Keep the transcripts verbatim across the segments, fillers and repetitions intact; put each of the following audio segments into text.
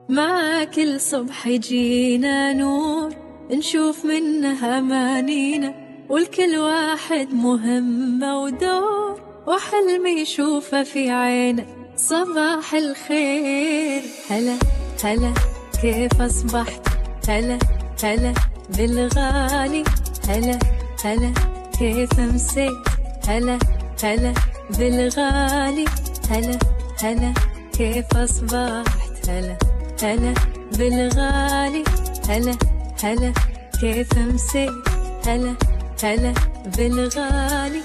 مع كل صبح يجينا نور نشوف منها أمانينا، والكل واحد مهمة ودور وحلم يشوفه في عينه. صباح الخير، هلا هلا كيف أصبحت، هلا هلا بالغالي، هلا هلا كيف مسيت، هلا هلا بالغالي، هلا هلا كيف أصبحت، هلا هلا بالغالي، هلا هلا كيف مسيت، هلا هلا بالغالي.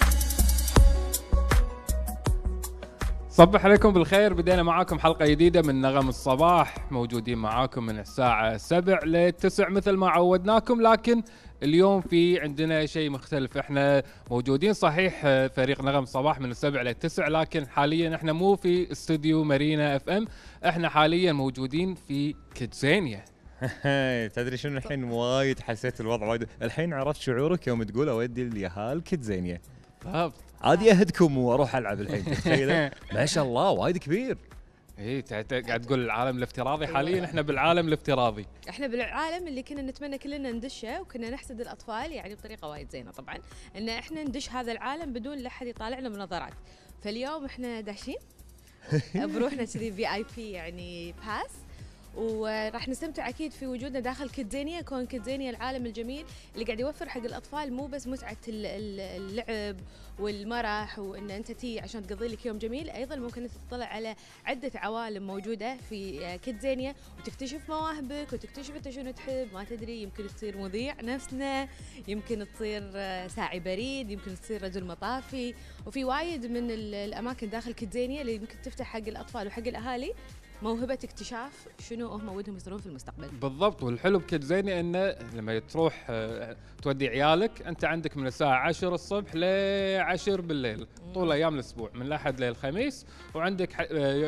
صبح عليكم بالخير. بدينا معاكم حلقة جديدة من نغم الصباح، موجودين معاكم من الساعة سبع لتسع مثل ما عودناكم، لكن اليوم في عندنا شيء مختلف. احنا موجودين صحيح فريق نغم الصباح من السبع للتسع، لكن حاليا احنا مو في استوديو مارينا اف ام، احنا حاليا موجودين في كيدزانيا. تدري شنو الحين وايد حسيت الوضع وايد، الحين عرفت شعورك يوم تقول اودي اليهال كيدزانيا. بالضبط، عادي اهدكم واروح العب الحين. تخيل ما شاء الله وايد كبير. ايه قاعد تقول العالم الافتراضي. حاليا احنا بالعالم الافتراضي، احنا بالعالم اللي كنا نتمنى كلنا ندشه، وكنا نحسد الاطفال يعني بطريقه وايد زينه طبعا ان احنا ندش هذا العالم بدون لا احد يطالعنا بنظرات. فاليوم احنا داشين بروحنا كذي في اي بي يعني باس، وراح نستمتع اكيد في وجودنا داخل كيدزانيا. كون كيدزانيا العالم الجميل اللي قاعد يوفر حق الاطفال مو بس متعه اللعب والمرح وان انت تي عشان تقضي لك يوم جميل، ايضا ممكن تطلع على عده عوالم موجوده في كيدزانيا وتكتشف مواهبك وتكتشف انت شنو تحب. ما تدري، يمكن تصير مذيع نفسنا، يمكن تصير ساعي بريد، يمكن تصير رجل مطافي، وفي وايد من الاماكن داخل كيدزانيا اللي يمكن تفتح حق الاطفال وحق الاهالي موهبة اكتشاف شنو هم ودهم يصيرون في المستقبل. بالضبط. والحلو بكيدزانيا انه لما تروح تودي عيالك، انت عندك من الساعة عشرة الصبح ل عشرة بالليل طول ايام الاسبوع من الاحد للخميس، وعندك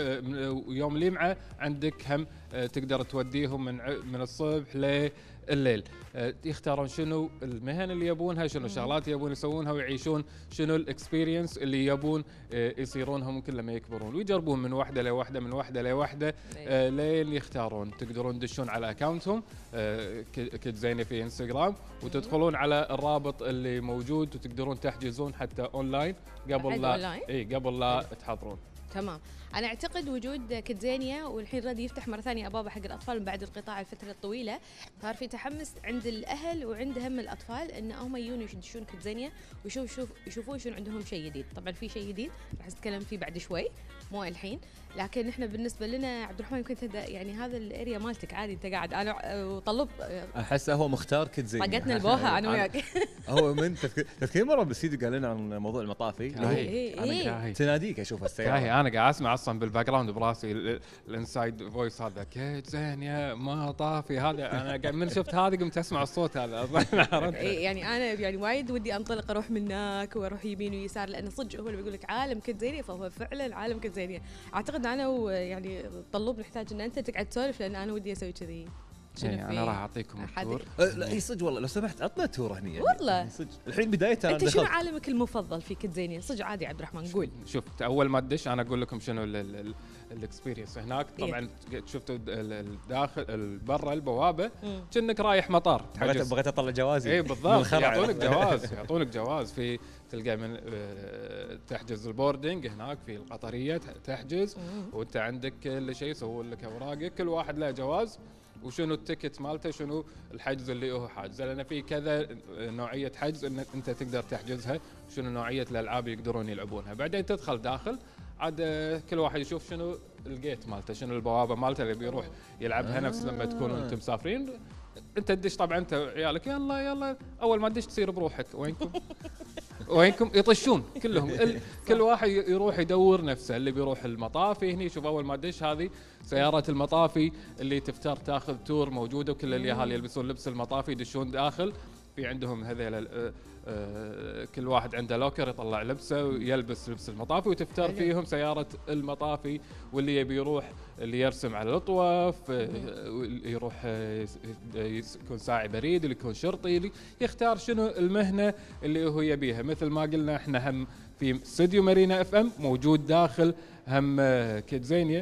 يوم الجمعة عندك هم تقدر توديهم من من الصبح لليل. يختارون شنو المهن اللي يبونها، شنو الشغلات يبون يسوونها، ويعيشون شنو الاكسبيرينس اللي يبون يصيرونها ممكن لما يكبرون، ويجربون من واحده لواحده من واحده لواحده آه لين يختارون. تقدرون تدشون على اكاونتهم آه كيدزانيا في انستغرام، وتدخلون على الرابط اللي موجود، وتقدرون تحجزون حتى اونلاين قبل لا اي قبل لا تحضرون. تمام. انا اعتقد وجود كيدزانيا والحين راد يفتح مره ثانيه ابوابه حق الاطفال من بعد القطاع الفتره الطويله، صار في تحمس عند الاهل وعند هم الاطفال ان هم يجون يدشون كيدزانيا ويشوف شوف يشوفون شنو عندهم شيء جديد. طبعا في شيء جديد راح نتكلم فيه بعد شوي مو الحين، لكن احنا بالنسبه لنا عبد الرحمن يمكن يعني هذا الاريا مالتك عادي، انت قاعد انا وطلب احس هو مختار كيدزانيا. طاقتنا البوها انا وياك. هو من تذكر مره بالسيدي قال لنا عن موضوع المطافي. انا تناديك اشوف السياره، انا قاعد اسمع اصلا بالباك جراوند براسي الانسايد فويس هذا كيدزانيا ما طافي هذا. انا قاعد من شفت هذا قمت اسمع الصوت هذا. يعني انا يعني وايد ودي انطلق اروح من هناك واروح يمين ويسار، لان صدق هو اللي بيقول لك عالم كيدزانيا، فهو فعلا عالم كيدزانيا. اعتقد انا ويعني طلوب نحتاج ان انت تقعد تسولف، لان انا ودي اسوي كذي. يعني انا راح اعطيكم التور. لا اي صدق والله، لو سمحت عطنا تور هني يعني. والله صدق الحين بدايه انا انت شنو عالمك المفضل في كيدزانيا؟ صدق عادي عبد الرحمن قول. شوف اول ما تدش انا اقول لكم شنو الاكسبيرينس هناك. طبعا إيه؟ شفتوا الداخل برا البوابه كأنك رايح مطار. بغيت بغيت اطلع جوازي. اي بالضبط، يعطونك جواز يعطونك جواز في تلقى من تحجز البوردنج هناك في القطريه تحجز، وانت عندك كل شيء يسوون لك اوراقك، كل واحد له جواز وشنو التيكت مالته، شنو الحجز اللي هو حاجزه، لان في كذا نوعيه حجز ان انت تقدر تحجزها، شنو نوعيه الالعاب يقدرون يلعبونها. بعدين تدخل داخل عاد كل واحد يشوف شنو الجيت مالته، شنو البوابه مالته اللي بيروح يلعبها. نفس لما تكونوا انتم مسافرين انت تدش، طبعا انت وعيالك يلا يلا، اول ما تدش تصير بروحك وينكم وينكم يطشون كلهم. كل واحد يروح يدور نفسه، اللي بيروح المطافي هني يشوف اول ما تدش هذه سيارة المطافي اللي تفتر تاخذ تور موجودة، وكل اليهال يلبسون لبس المطافي يدشون داخل. في عندهم هذيل كل واحد عنده لوكر يطلع لبسه ويلبس لبس المطافي، وتفتر فيهم سيارة المطافي. واللي يبي يروح اللي يرسم على الأطواف، يروح يكون ساعي بريد، اللي يكون شرطي، اللي يختار شنو المهنة اللي هو يبيها. مثل ما قلنا احنا هم في استوديو مارينا اف ام موجود داخل هم كيدزانيا،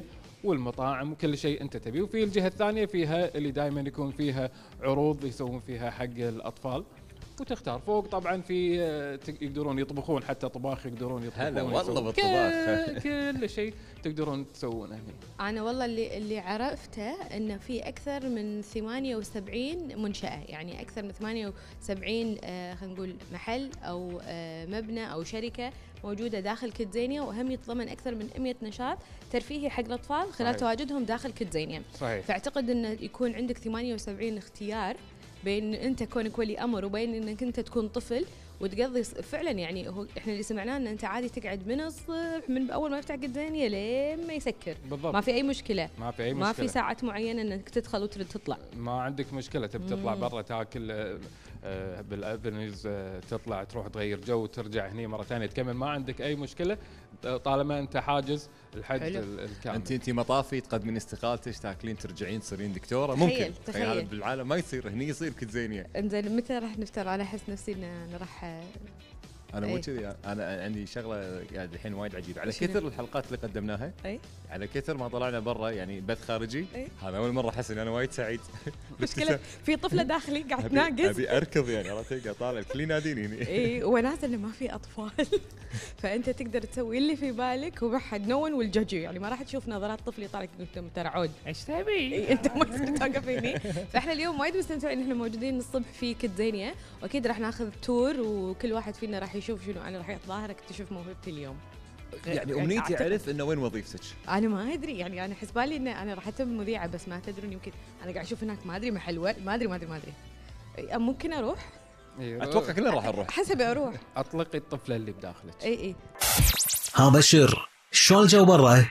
والمطاعم وكل شيء انت تبيه. وفي الجهه الثانيه فيها اللي دائما يكون فيها عروض يسوون فيها حق الاطفال، وتختار. فوق طبعا في آه، تق- يقدرون يطبخون، حتى طباخ يقدرون يطبخون. هلا والله يسوون بالطباخ. كل, كل شيء تقدرون تسوونه هنا. انا والله اللي اللي عرفته انه في اكثر من ثمانية وسبعين منشاه، يعني اكثر من ثمانية وسبعين آه خلينا نقول محل او آه مبنى او شركه موجوده داخل كيدزانيا، وهم يتضمن اكثر من مئة نشاط ترفيهي حق الاطفال خلال صحيح. تواجدهم داخل كيدزانيا. صحيح. فاعتقد انه يكون عندك ثمانية وسبعين اختيار بين انت كونك ولي امر وبين انك انت تكون طفل وتقضي ص- فعلا. يعني هو احنا اللي سمعناه ان انت عادي تقعد من الصبح من اول ما يفتح كيدزانيا لين ما يسكر، بالضبط. ما في اي مشكله، ما في اي ما مشكله. في ساعات معينه انك تدخل وترد تطلع. ما عندك مشكله تبي تطلع برا تاكل آه، آه، بالافنيوز، آه، تطلع تروح تغير جو وترجع هني مره ثانيه تكمل، ما عندك اي مشكله طالما انت حاجز الحجز حلو. ال- الكامل. انت انت مطافي تقدمين استقالتك تاكلين ترجعين تصيرين دكتوره، ممكن تخيل- في تخيل. عالم بالعالم ما يصير، هني يصير كيدزانيا. انزين متى راح نفتر؟ انا احس نفسي ان أنا راح انا مو أي. كذي، انا عندي شغله قاعد الحين وايد عجيبه على شنو؟ كثر الحلقات اللي قدمناها، اي على كثر ما طلعنا برا يعني بث خارجي. أي. هذا اول مره احس ان انا وايد سعيد. مشكله في طفله داخلي قاعد أبي- تناقز. ابي اركض يعني، عرفت؟ قاعد طالع الكل يناديني هني. اي وناس انه ما في اطفال فانت تقدر تسوي اللي في بالك وما حد نون والجوجو، يعني ما راح تشوف نظرات طفل يطالعك انت ترى عود ايش تبي انت ما يصير توقف هني. فاحنا اليوم وايد مستمتعين ان احنا موجودين الصبح في كيدزانيا، واكيد راح ناخذ تور وكل واحد فينا راح يشوف شنو. انا راح الظاهر اكتشف موهبتي اليوم. يعني امنيتي أعتقد. اعرف انه وين وظيفتك. انا ما ادري، يعني انا حسبالي ان انا راح اتم مذيعه، بس ما تدرون يمكن انا قاعد اشوف هناك ما ادري محل ورد، ما ادري ما ادري ما ادري إي، ممكن اروح إيه، اتوقع كلنا راح نروح. حسب اروح. اطلقي الطفله اللي بداخلك. اي اي ها بشر شلون الجو برا؟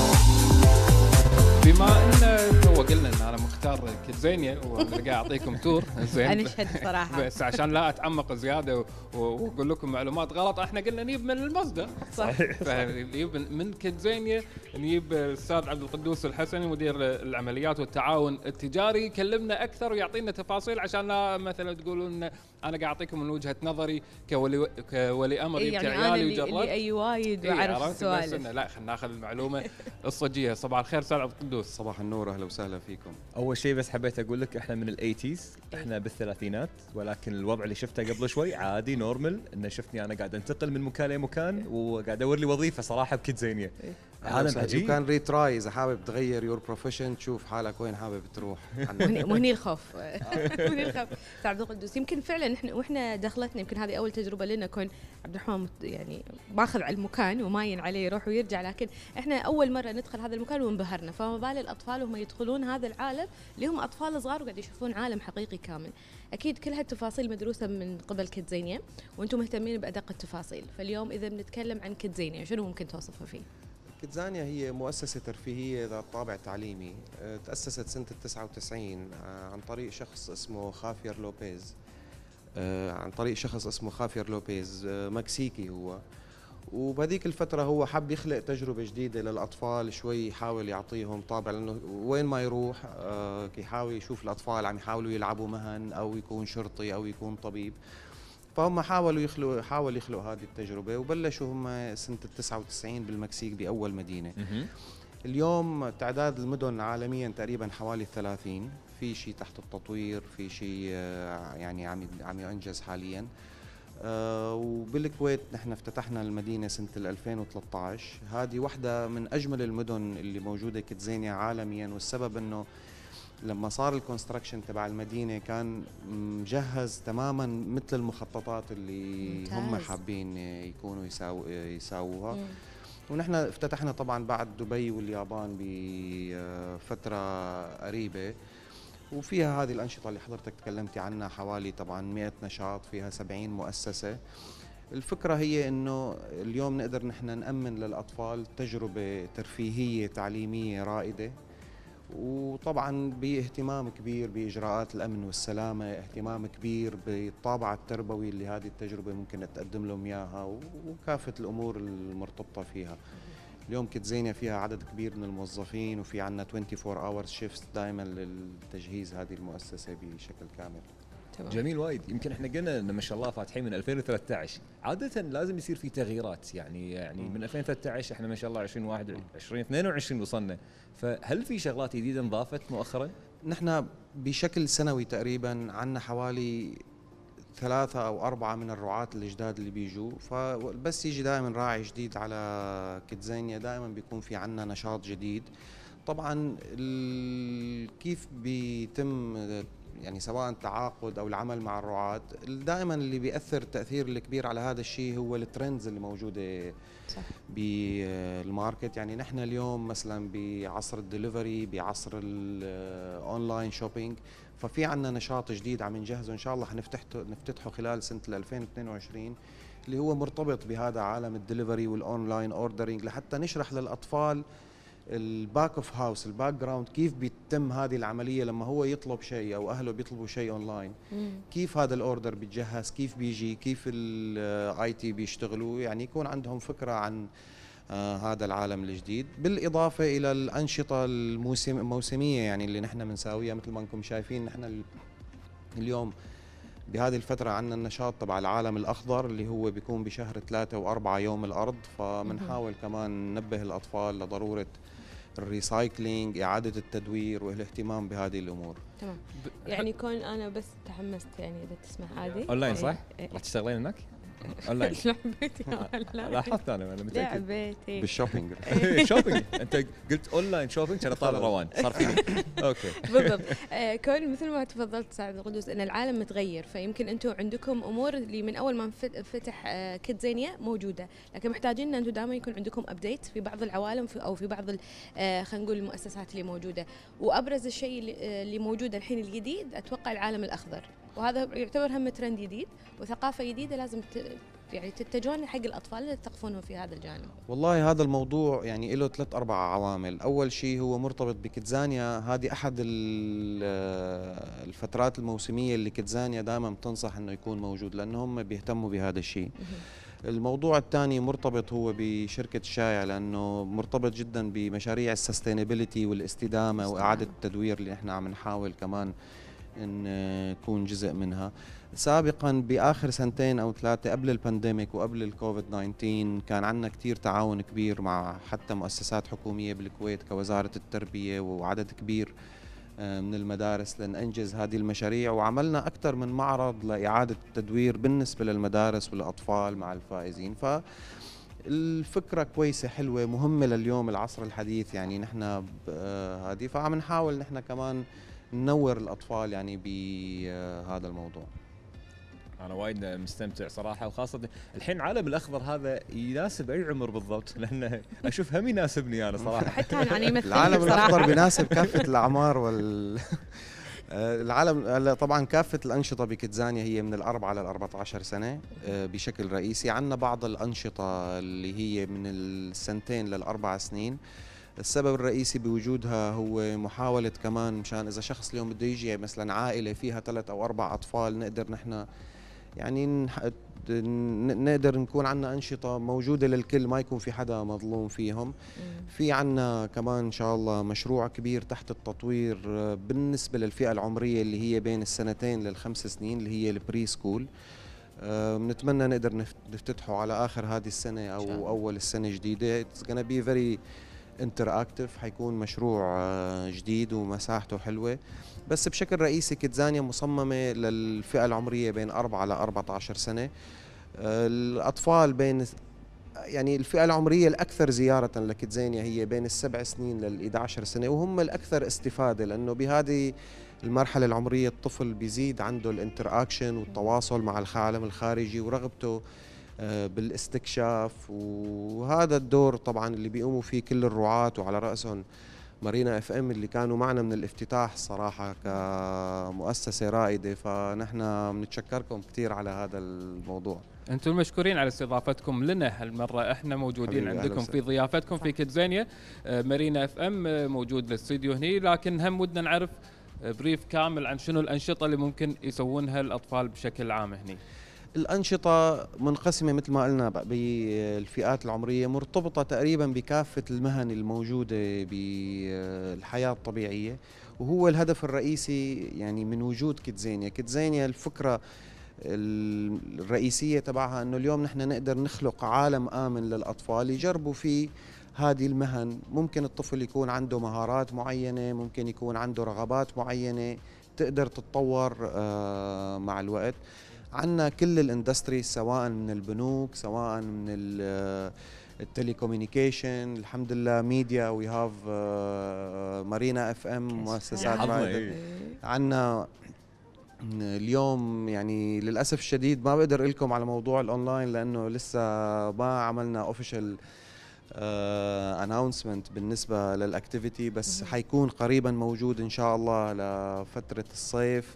بما ان تو قلنا ان انا مختار كيدزانيا وقاعد اعطيكم تور زين، انا اشهد صراحه. بس عشان لا اتعمق زياده و- و- واقول لكم معلومات غلط، احنا قلنا نجيب من المصدر صح فنجيب من كيدزانيا، نجيب الاستاذ عبد القدوس الحسني مدير العمليات والتعاون التجاري، يكلمنا اكثر ويعطينا تفاصيل عشان لا مثلا تقولون انا قاعد اعطيكم من وجهه نظري كولي كولي امر إي يبكي يعني انا عيالي اللي, وجرب. اللي اي وايد إي، واعرف عرفت؟ بس السوالف. إنه لا خلينا ناخذ المعلومه الصجيه. صباح الخير استاذ عبد القدوس. صباح النور، اهلا وسهلا فيكم. اول شيء بس حبيت اقول لك احنا من الايتيز، احنا بالثلاثينات، ولكن الوضع اللي شفته قبل شوي عادي نورمال، انه شفتني انا قاعد انتقل من مكان لمكان وقاعد ادور لي وظيفه صراحه بكيدزانيا. عالم يو عجيب. كان ريتراي اذا حابب تغير يور بروفيشن، تشوف حالك وين حابب تروح. وهني وهني الخوف وهني الخوف. أستاذ عبد القدوس، يمكن فعلا احنا واحنا دخلتنا يمكن هذه اول تجربه لنا، كون عبد الرحمن مت- يعني ماخذ على المكان وماين عليه يروح ويرجع، لكن احنا اول مره ندخل هذا المكان وانبهرنا، فما بال الاطفال وهم يدخلون هذا العالم اللي هم اطفال صغار وقاعد يشوفون عالم حقيقي كامل. اكيد كل هالتفاصيل مدروسه من قبل كيدزانيا وانتم مهتمين بادق التفاصيل. فاليوم اذا بنتكلم عن كيدزانيا شنو ممكن توصفها فيه؟ كيدزانيا هي مؤسسة ترفيهية ذات طابع تعليمي، أه، تأسست سنة التسعة وتسعين أه، عن طريق شخص اسمه خافير لوبيز. أه، عن طريق شخص اسمه خافير لوبيز، أه، مكسيكي هو. وبهذيك الفترة هو حب يخلق تجربة جديدة للأطفال، شوي يحاول يعطيهم طابع، لأنه وين ما يروح أه، يحاول يشوف الأطفال عم يحاولوا يلعبوا مهن أو يكون شرطي أو يكون طبيب. فهم حاولوا يخلقوا حاول يخلقوا هذه التجربة، وبلشوا هم سنة التسعة وتسعين بالمكسيك بأول مدينة. مهم. اليوم تعداد المدن عالميا تقريبا حوالي ثلاثين، في شيء تحت التطوير، في شيء آه، يعني عم عم ينجز حاليا. آه، وبالكويت نحن افتتحنا المدينة سنة ألفين وثلاثة عشر، هذه واحدة من أجمل المدن اللي موجودة كيدزانيا عالميا، والسبب أنه لما صار الكونستراكشن تبع المدينة كان مجهز تماما مثل المخططات اللي ممتاز. هم حابين يكونوا يساو يساووها. ونحن افتتحنا طبعا بعد دبي واليابان بفترة قريبة، وفيها هذه الأنشطة اللي حضرتك تكلمتي عنها، حوالي طبعا مئة نشاط، فيها سبعين مؤسسة. الفكرة هي إنه اليوم نقدر نحن نأمن للأطفال تجربة ترفيهية تعليمية رائدة، وطبعا باهتمام كبير بإجراءات الأمن والسلامة، اهتمام كبير بالطابع التربوي اللي هذه التجربة ممكن تقدم لهم إياها، وكافة الأمور المرتبطة فيها. اليوم كيدزانيا فيها عدد كبير من الموظفين، وفي عنا أربعة وعشرين hours shifts دائما للتجهيز هذه المؤسسة بشكل كامل. تمام. جميل وايد. يمكن احنا قلنا ان ما شاء الله فاتحين من ألفين وثلاثة عشر، عاده لازم يصير في تغييرات يعني يعني من ألفين وثلاثة عشر احنا ما شاء الله ألفين وواحد وعشرين اثنين وعشرين وصلنا، فهل في شغلات جديده انضافت مؤخرا؟ نحن بشكل سنوي تقريبا عندنا حوالي ثلاثة أو أربعة من الرعاة الجداد اللي بيجوا، فبس يجي دائما راعي جديد على كيدزانيا دائما بيكون في عنا نشاط جديد. طبعا كيف بيتم يعني سواء التعاقد أو العمل مع الرعاة، دائما اللي بيأثر التأثير الكبير على هذا الشيء هو الترندز اللي موجودة صح. بالماركت. يعني نحن اليوم مثلا بعصر الدليفري، بعصر الأونلاين شوبينج، ففي عنا نشاط جديد عم نجهزه ان شاء الله حنفتحه نفتتحه خلال سنه ألفين واثنين وعشرين، اللي هو مرتبط بهذا عالم الدليفري والاونلاين اوردرينج، لحتى نشرح للاطفال الباك اوف هاوس، الباك جراوند، كيف بيتم هذه العمليه لما هو يطلب شيء او اهله بيطلبوا شيء اونلاين، كيف هذا الاوردر بيتجهز، كيف بيجي، كيف الاي تي بيشتغلوا، يعني يكون عندهم فكره عن آه هذا العالم الجديد، بالإضافة إلى الأنشطة الموسم الموسمية يعني اللي نحن بنساويها. مثل ما انكم شايفين نحن اليوم بهذه الفترة عندنا النشاط تبع العالم الأخضر اللي هو بيكون بشهر ثلاثة وأربعة يوم الأرض، فبنحاول كمان ننبه الأطفال لضرورة الريسايكلينج، إعادة التدوير والاهتمام بهذه الأمور. تمام. يعني كون أنا بس تحمست يعني إذا تسمح عادي. أونلاين صح؟ راح تشتغلين هناك؟ اونلاين. لعبتي لاحظت انا انا متاكد لعبتي بالشوبينج. شوبينج انت قلت اونلاين شوبينج كان طالع روان صار فيني. اوكي بالضبط. آه كون مثل ما تفضلت سعد القدوس ان العالم متغير، فيمكن انتم عندكم امور اللي من اول ما فتح آه كيدزانيا موجوده، لكن محتاجين ان انتم دائما يكون عندكم ابديت في بعض العوالم في او في بعض آه خلينا نقول المؤسسات اللي موجوده. وابرز الشيء اللي, آه اللي موجود الحين الجديد اتوقع العالم الاخضر، وهذا يعتبر هم ترند جديد وثقافه جديده لازم يعني تتجهون حق الاطفال اللي تثقفونهم في هذا الجانب. والله هذا الموضوع يعني له ثلاث اربع عوامل. اول شيء هو مرتبط بكيدزانيا، هذه احد الفترات الموسميه اللي كيدزانيا دائما بتنصح انه يكون موجود لانه هم بيهتموا بهذا الشيء. الموضوع الثاني مرتبط هو بشركه الشايع لانه مرتبط جدا بمشاريع السستينابيلتي والاستدامه واعاده التدوير اللي احنا عم نحاول كمان ان نكون جزء منها. سابقا باخر سنتين او ثلاثه قبل البانديميك وقبل الكوفيد تسعة عشر كان عندنا كثير تعاون كبير مع حتى مؤسسات حكوميه بالكويت كوزاره التربيه وعدد كبير من المدارس لننجز هذه المشاريع، وعملنا اكثر من معرض لاعاده التدوير بالنسبه للمدارس والاطفال مع الفائزين. ف الفكرة كويسة حلوة مهمة لليوم العصر الحديث، يعني نحن هذه فعم نحاول نحن كمان ننور الأطفال يعني بهذا الموضوع. أنا وايد مستمتع صراحة، وخاصة الحين عالم الأخضر هذا يناسب أي عمر بالضبط، لأن أشوف هم يناسبني أنا صراحة. حتى أنا يمثل العالم الأخضر بيناسب كافة الأعمار وال العالم. طبعا كافة الأنشطة بكيدزانيا هي من الأربعة للأربعة عشر سنة بشكل رئيسي. عندنا بعض الأنشطة اللي هي من السنتين للأربع سنين. السبب الرئيسي بوجودها هو محاولة كمان مشان إذا شخص اليوم بده يجي مثلا عائلة فيها ثلاث أو أربع أطفال نقدر نحن يعني نقدر نكون عنا أنشطة موجودة للكل، ما يكون في حدا مظلوم فيهم. في عنا كمان إن شاء الله مشروع كبير تحت التطوير بالنسبة للفئة العمرية اللي هي بين السنتين للخمس سنين اللي هي البري سكول. بنتمنى نقدر نفتتحه على آخر هذه السنة أو أول السنة الجديدة. It's gonna be very انتراكتيف، حيكون مشروع جديد ومساحته حلوة. بس بشكل رئيسي كيدزانيا مصممة للفئة العمرية بين أربعة لأربعة عشر سنة. الأطفال بين يعني الفئة العمرية الأكثر زيارة لكيدزانيا هي بين السبع سنين للإحدى عشر سنة، وهم الأكثر استفادة لأنه بهذه المرحلة العمرية الطفل بيزيد عنده الانتراكشن والتواصل مع العالم الخارجي ورغبته بالاستكشاف. وهذا الدور طبعا اللي بيقوموا فيه كل الرعاة وعلى رأسهم مارينا اف ام اللي كانوا معنا من الافتتاح صراحة كمؤسسة رائدة، فنحن بنتشكركم كثير على هذا الموضوع. انتم المشكورين على استضافتكم لنا هالمرة، احنا موجودين عندكم في ضيافتكم في كيدزانيا. مارينا اف ام موجود بالاستوديو هني، لكن هم ودنا نعرف بريف كامل عن شنو الأنشطة اللي ممكن يسوونها الأطفال بشكل عام هني. الأنشطة منقسمة مثل ما قلنا بالفئات العمرية، مرتبطة تقريبا بكافة المهن الموجودة بالحياة الطبيعية، وهو الهدف الرئيسي يعني من وجود كيدزانيا. كيدزانيا الفكرة الرئيسية تبعها أنه اليوم نحن نقدر نخلق عالم آمن للأطفال يجربوا فيه هذه المهن. ممكن الطفل يكون عنده مهارات معينة، ممكن يكون عنده رغبات معينة تقدر تتطور مع الوقت. عنا كل الاندستري، سواء من البنوك، سواء من التليكومينيكيشن، الحمد لله ميديا، وي هاف مارينا اف ام، مؤسسات رائدة. عنا اليوم يعني للاسف الشديد ما بقدر لكم على موضوع الاونلاين لانه لسه ما عملنا اوفيشال اناونسمنت بالنسبه للاكتيفيتي، بس حيكون قريبا موجود ان شاء الله لفتره الصيف.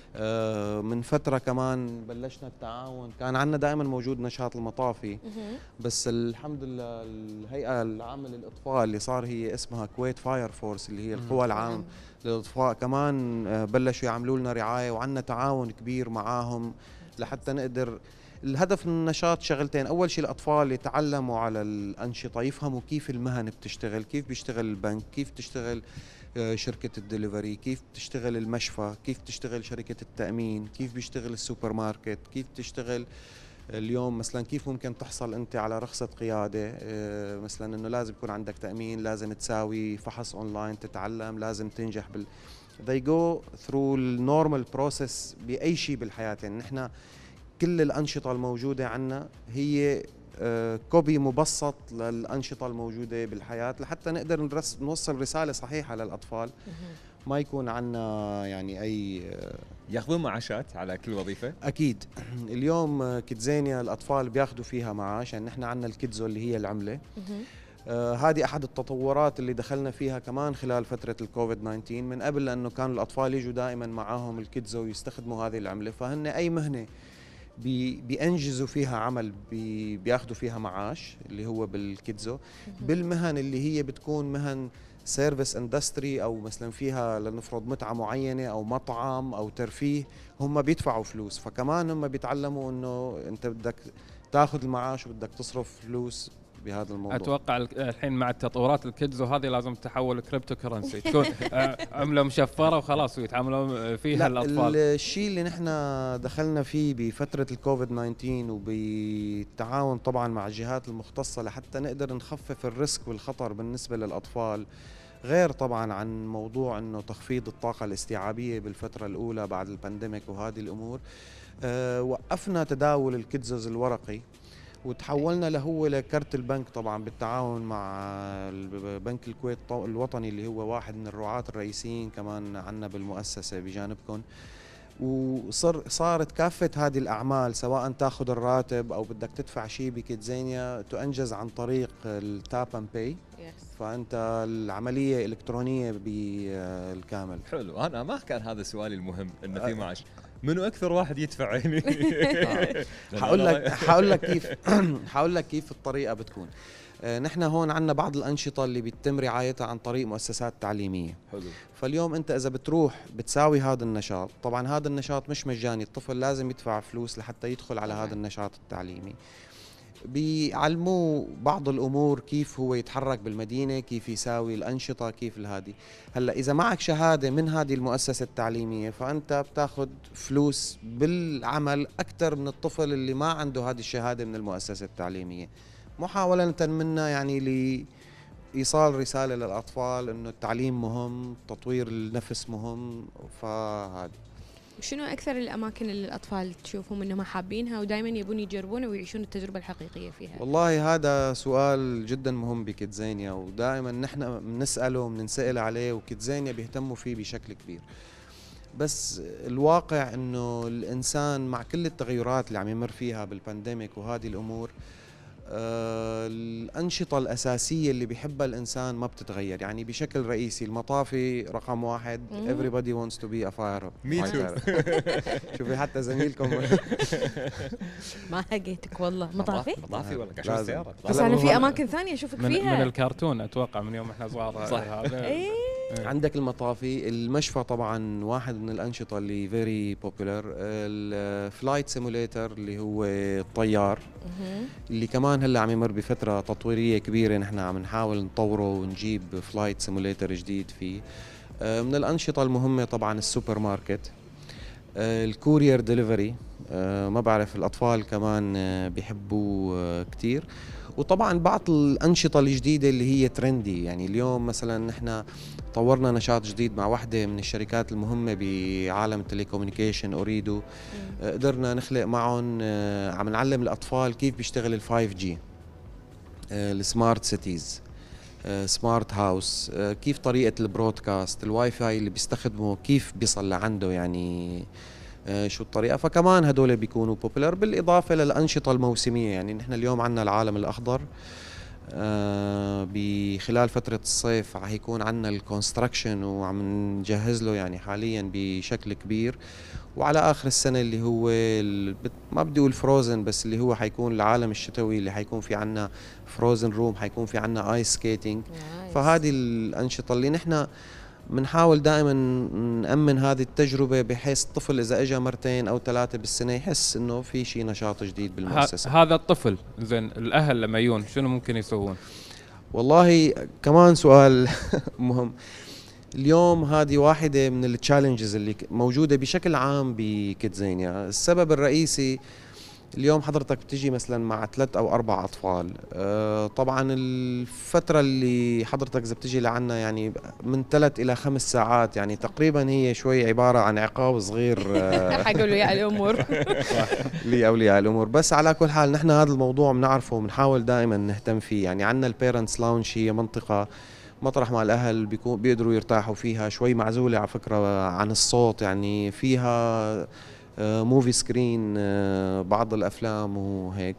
من فترة كمان بلشنا التعاون، كان عندنا دائما موجود نشاط المطافي، بس الحمد لله الهيئة العامة للإطفاء اللي صار هي اسمها كويت فاير فورس اللي هي القوى العامة للإطفاء، كمان بلشوا يعملوا لنا رعاية وعندنا تعاون كبير معاهم لحتى نقدر. الهدف من النشاط شغلتين، أول شيء الأطفال يتعلموا على الأنشطة، يفهموا كيف المهن بتشتغل، كيف بيشتغل البنك، كيف تشتغل شركة الدليفري، كيف بتشتغل المشفى، كيف بتشتغل شركة التأمين، كيف بيشتغل السوبر ماركت، كيف بتشتغل اليوم مثلا، كيف ممكن تحصل أنت على رخصة قيادة، مثلا أنه لازم يكون عندك تأمين، لازم تساوي فحص أونلاين، تتعلم، لازم تنجح بال they go through the normal process بأي شيء بالحياة. يعني نحن كل الأنشطة الموجودة عنا هي كوبي مبسط للأنشطة الموجودة بالحياة لحتى نقدر نوصل رسالة صحيحة للأطفال، ما يكون عنا يعني أي. ياخذون معاشات على كل وظيفة؟ أكيد. اليوم كيدزانيا الأطفال بياخذوا فيها معاش، يعني نحن عنا الكيدزو اللي هي العملة. آه هذه أحد التطورات اللي دخلنا فيها كمان خلال فترة الكوفيد تسعة عشر. من قبل لأنه كانوا الأطفال يجوا دائما معاهم الكيدزو ويستخدموا هذه العملة، فهن أي مهنة بي بينجزوا فيها عمل بي بياخذوا فيها معاش اللي هو بالكيدزو. بالمهن اللي هي بتكون مهن سيرفيس اندستري او مثلا فيها لنفرض متعه معينه او مطعم او ترفيه، هم بيدفعوا فلوس، فكمان هم بيتعلموا انه انت بدك تاخذ المعاش وبدك تصرف فلوس بهذا الموضوع. اتوقع الحين مع التطورات الكيدزو هذه لازم تحول كريبتو كرنسي، تكون عمله مشفره وخلاص ويتعاملوا فيها الاطفال. الشيء اللي نحن دخلنا فيه بفتره الكوفيد تسعة عشر وبالتعاون طبعا مع الجهات المختصه لحتى نقدر نخفف الريسك والخطر بالنسبه للاطفال، غير طبعا عن موضوع انه تخفيض الطاقه الاستيعابيه بالفتره الاولى بعد البانديميك وهذه الامور. أه وقفنا تداول الكيدزوز الورقي وتحولنا له لكرت البنك طبعا بالتعاون مع بنك الكويت الوطني اللي هو واحد من الرعاة الرئيسيين كمان عنا بالمؤسسة بجانبكم. وصار صارت كافة هذه الأعمال سواء تاخذ الراتب أو بدك تدفع شيء بكيدزانيا تنجز عن طريق التاب اند باي، فأنت العملية إلكترونية بالكامل. حلو. أنا ما كان هذا سؤالي المهم إنه في معاش، منو أكثر واحد يدفع يعني؟ حقول لك حقول لك كيف حقول لك كيف الطريقة بتكون. آه نحن هون عندنا بعض الأنشطة اللي بيتم رعايتها عن طريق مؤسسات تعليمية. حلو. فاليوم أنت إذا بتروح بتساوي هذا النشاط، طبعا هذا النشاط مش مجاني، الطفل لازم يدفع فلوس لحتى يدخل على هذا النشاط التعليمي. بيعلموه بعض الأمور، كيف هو يتحرك بالمدينة، كيف يساوي الأنشطة، كيف الهادي. هلأ إذا معك شهادة من هذه المؤسسة التعليمية فأنت بتاخد فلوس بالعمل أكثر من الطفل اللي ما عنده هذه الشهادة من المؤسسة التعليمية، محاولة منا يعني لإيصال رسالة للأطفال إنه التعليم مهم، تطوير النفس مهم. فهذا شنو أكثر الأماكن اللي الأطفال تشوفهم إنهم حابينها ودائما يبون يجربون ويعيشون التجربة الحقيقية فيها؟ والله هذا سؤال جدا مهم بكيدزانيا، ودائما نحن بنسأله وبنسأل عليه، وكيدزانيا بيهتموا فيه بشكل كبير. بس الواقع إنه الإنسان مع كل التغيرات اللي عم يمر فيها بالبانديميك وهذه الأمور، آه الأنشطة الأساسية اللي بيحبها الإنسان ما بتتغير. يعني بشكل رئيسي المطافي رقم واحد، everybody wants to be a fire fighter. شوفي حتى زميلكم ما لقيتك والله. مطافي؟ مطافي ولا كشف السيارة؟ بس أنا في أماكن ثانية أشوفك من فيها من الكرتون أتوقع من يوم إحنا صغار. صح. إيه. عندك المطافي، المشفى طبعا واحد من الأنشطة اللي very popular، الفلايت سيموليتر اللي هو الطيار اللي كمان هلا عم يمر بفترة تطويرية كبيرة، نحن عم نحاول نطوره ونجيب فلايت سيموليتر جديد فيه. آه، من الأنشطة المهمة طبعا السوبر ماركت، آه، الكورير ديليفري، آه، ما بعرف الأطفال كمان آه، بيحبوه آه، كتير. وطبعا بعض الأنشطة الجديدة اللي هي ترندي، يعني اليوم مثلا نحن طورنا نشاط جديد مع واحدة من الشركات المهمة بعالم التليكومينيكيشن أوريدو. آه، قدرنا نخلق معهم، آه، عم نعلم الأطفال كيف بيشتغل الفايف جي، السمارت سيتيز، سمارت هاوس، كيف طريقة البرودكاست، الواي فاي اللي بيستخدمه كيف بيصل لعنده، يعني آه، شو الطريقة. فكمان هدول بيكونوا بوبولار بالإضافة للأنشطة الموسمية. يعني نحن اليوم عنا العالم الأخضر، آه، بخلال فترة الصيف رح يكون عنا الكونستراكشن وعم نجهز له يعني حاليا بشكل كبير. وعلى آخر السنة اللي هو ال- بت- ما بدي أقول فروزن، بس اللي هو حيكون العالم الشتوي اللي حيكون في عنا فروزن روم، حيكون في عنا آيس سكيتينج. فهذه الأنشطة اللي نحن بنحاول دائما نأمن هذه التجربة، بحيث الطفل إذا اجى مرتين أو ثلاثة بالسنة يحس إنه في شيء نشاط جديد بالمؤسسة. ه- هذا الطفل زين، الاهل لما يجون شنو ممكن يسوون؟ والله كمان سؤال مهم. اليوم هذه واحدة من التشالنجز اللي ك- موجودة بشكل عام بكيدزانيا. السبب الرئيسي اليوم حضرتك بتجي مثلا مع ثلاث او اربع اطفال، أه طبعا الفترة اللي حضرتك اذا بتجي لعنا يعني من ثلاث الى خمس ساعات، يعني تقريبا هي شوي عبارة عن عقاب صغير أه حق اولياء الامور. لاولياء الامور. بس على كل حال نحن هذا الموضوع بنعرفه وبنحاول دائما نهتم فيه. يعني عندنا البيرنتس لاونج، هي منطقة مطرح ما الاهل بيكون بيقدروا يرتاحوا فيها، شوي معزولة على فكرة عن الصوت، يعني فيها موفي سكرين، بعض الافلام وهيك.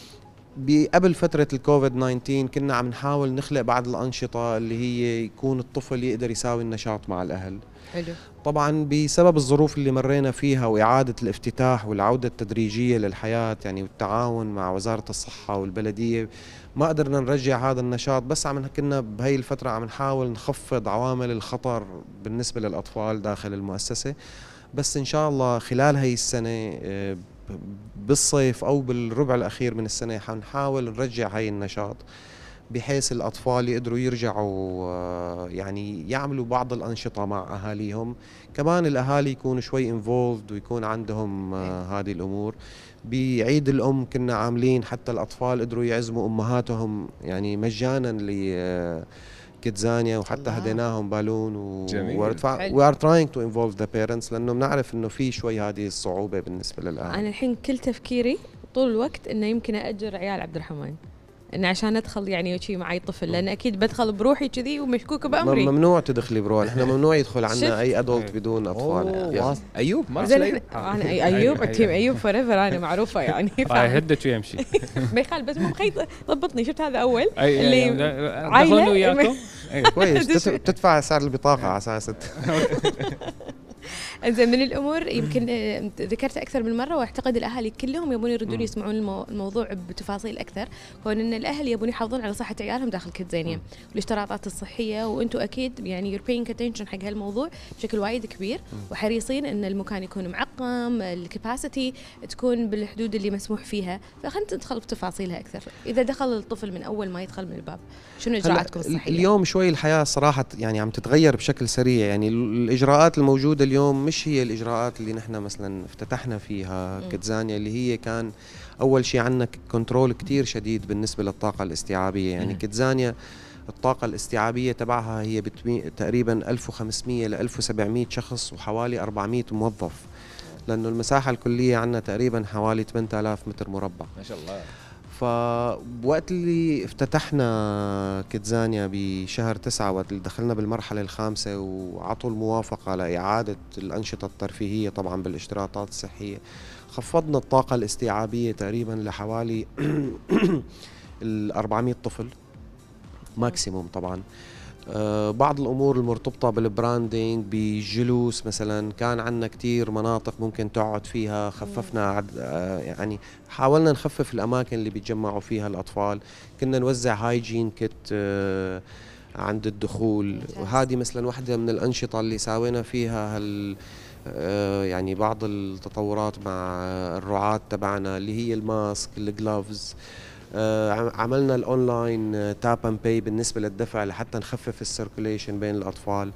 قبل فترة الكوفيد تسعة عشر كنا عم نحاول نخلق بعض الأنشطة اللي هي يكون الطفل يقدر يساوي النشاط مع الأهل. حلو. طبعا بسبب الظروف اللي مرينا فيها وإعادة الافتتاح والعودة التدريجية للحياة يعني، والتعاون مع وزارة الصحة والبلدية، ما قدرنا نرجع هذا النشاط. بس عم كنا بهي الفترة عم نحاول نخفض عوامل الخطر بالنسبة للأطفال داخل المؤسسة. بس إن شاء الله خلال هاي السنة آه، بالصيف أو بالربع الأخير من السنة حنحاول نرجع هاي النشاط، بحيث الأطفال يقدروا يرجعوا آه، يعني يعملوا بعض الأنشطة مع أهاليهم. كمان الأهالي يكونوا شوي انفولد ويكون عندهم آه، هذه الأمور. بعيد الأم كنا عاملين حتى الأطفال قدروا يعزموا أمهاتهم يعني مجانا ل آه، كيدزانيا، وحتى الله. هديناهم بالون و جميل. we are trying to involve the parents، لأنه بنعرف إنه في شوي هذه الصعوبة بالنسبة للأهل. انا الحين كل تفكيري طول الوقت انه يمكن اجر عيال عبد الرحمن، انه عشان ادخل يعني شي معي طفل، لان اكيد بدخل بروحي كذي ومشكوكه بامري. ممنوع تدخلي بروح، احنا ممنوع يدخل شفت؟ عنا اي ادولت بدون اطفال. أوه، يعني. واس- ايوب ما زين أيوب. إحنا- انا أي- ايوب تيم ايوب فوريفر، انا معروفه يعني. راح يهدك ويمشي. ما يخالف، بس مو خيط ضبطني. شفت هذا اول اي اللي اللي عايلة. دخلون وياكم. أي. كويس، تدف- بتدفع سعر البطاقة على اساس انزين. من الامور يمكن آه، ذكرت اكثر من مره، واعتقد الاهالي كلهم يبون يردون يسمعون المو... الموضوع بتفاصيل اكثر، هو ان الاهل يبون يحافظون على صحه عيالهم داخل كيدزانيا والاشتراطات الصحيه. وانتم اكيد يعني you're paying attention حق هالموضوع بشكل وايد كبير، وحريصين ان المكان يكون معقم، الكباسيتي تكون بالحدود اللي مسموح فيها. فخلينا ندخل بتفاصيلها اكثر. اذا دخل الطفل من اول ما يدخل من الباب، شنو اجراءاتكم هلا الصحيه؟ اليوم شوي الحياة صراحة يعني عم تتغير بشكل سريع. يعني ال- الإجراءات الموجودة اليوم مش هي الإجراءات اللي نحن مثلا افتتحنا فيها مم. كيدزانيا، اللي هي كان أول شيء عندنا كنترول كتير شديد بالنسبة للطاقة الاستيعابية. يعني مم. كيدزانيا الطاقة الاستيعابية تبعها هي بتمي تقريبا ألف وخمسمية ل ألف وسبعمية شخص وحوالي أربعمية موظف، لأنه المساحة الكلية عندنا تقريبا حوالي ثمانية آلاف متر مربع. ما شاء الله. فوقت اللي افتتحنا كيدزانيا بشهر تسعة، وقت اللي دخلنا بالمرحلة الخامسة وعطوا الموافقة لإعادة الأنشطة الترفيهية طبعا بالاشتراطات الصحية، خفضنا الطاقة الاستيعابية تقريبا لحوالي ال أربعمية طفل ماكسيموم طبعا. آه، بعض الامور المرتبطه بالبراندنج، بالجلوس مثلا، كان عندنا كتير مناطق ممكن تقعد فيها، خففنا عد آه، يعني حاولنا نخفف الاماكن اللي بيتجمعوا فيها الاطفال. كنا نوزع هايجين كيت آه، عند الدخول، ممتاز. وهذه مثلا واحده من الانشطه اللي ساوينا فيها هال آه، يعني بعض التطورات مع الرعاة تبعنا، اللي هي الماسك، الجلوفز. آه، عم- عملنا الاونلاين تاب اند باي بالنسبه للدفع لحتى نخفف السيركوليشن بين الاطفال.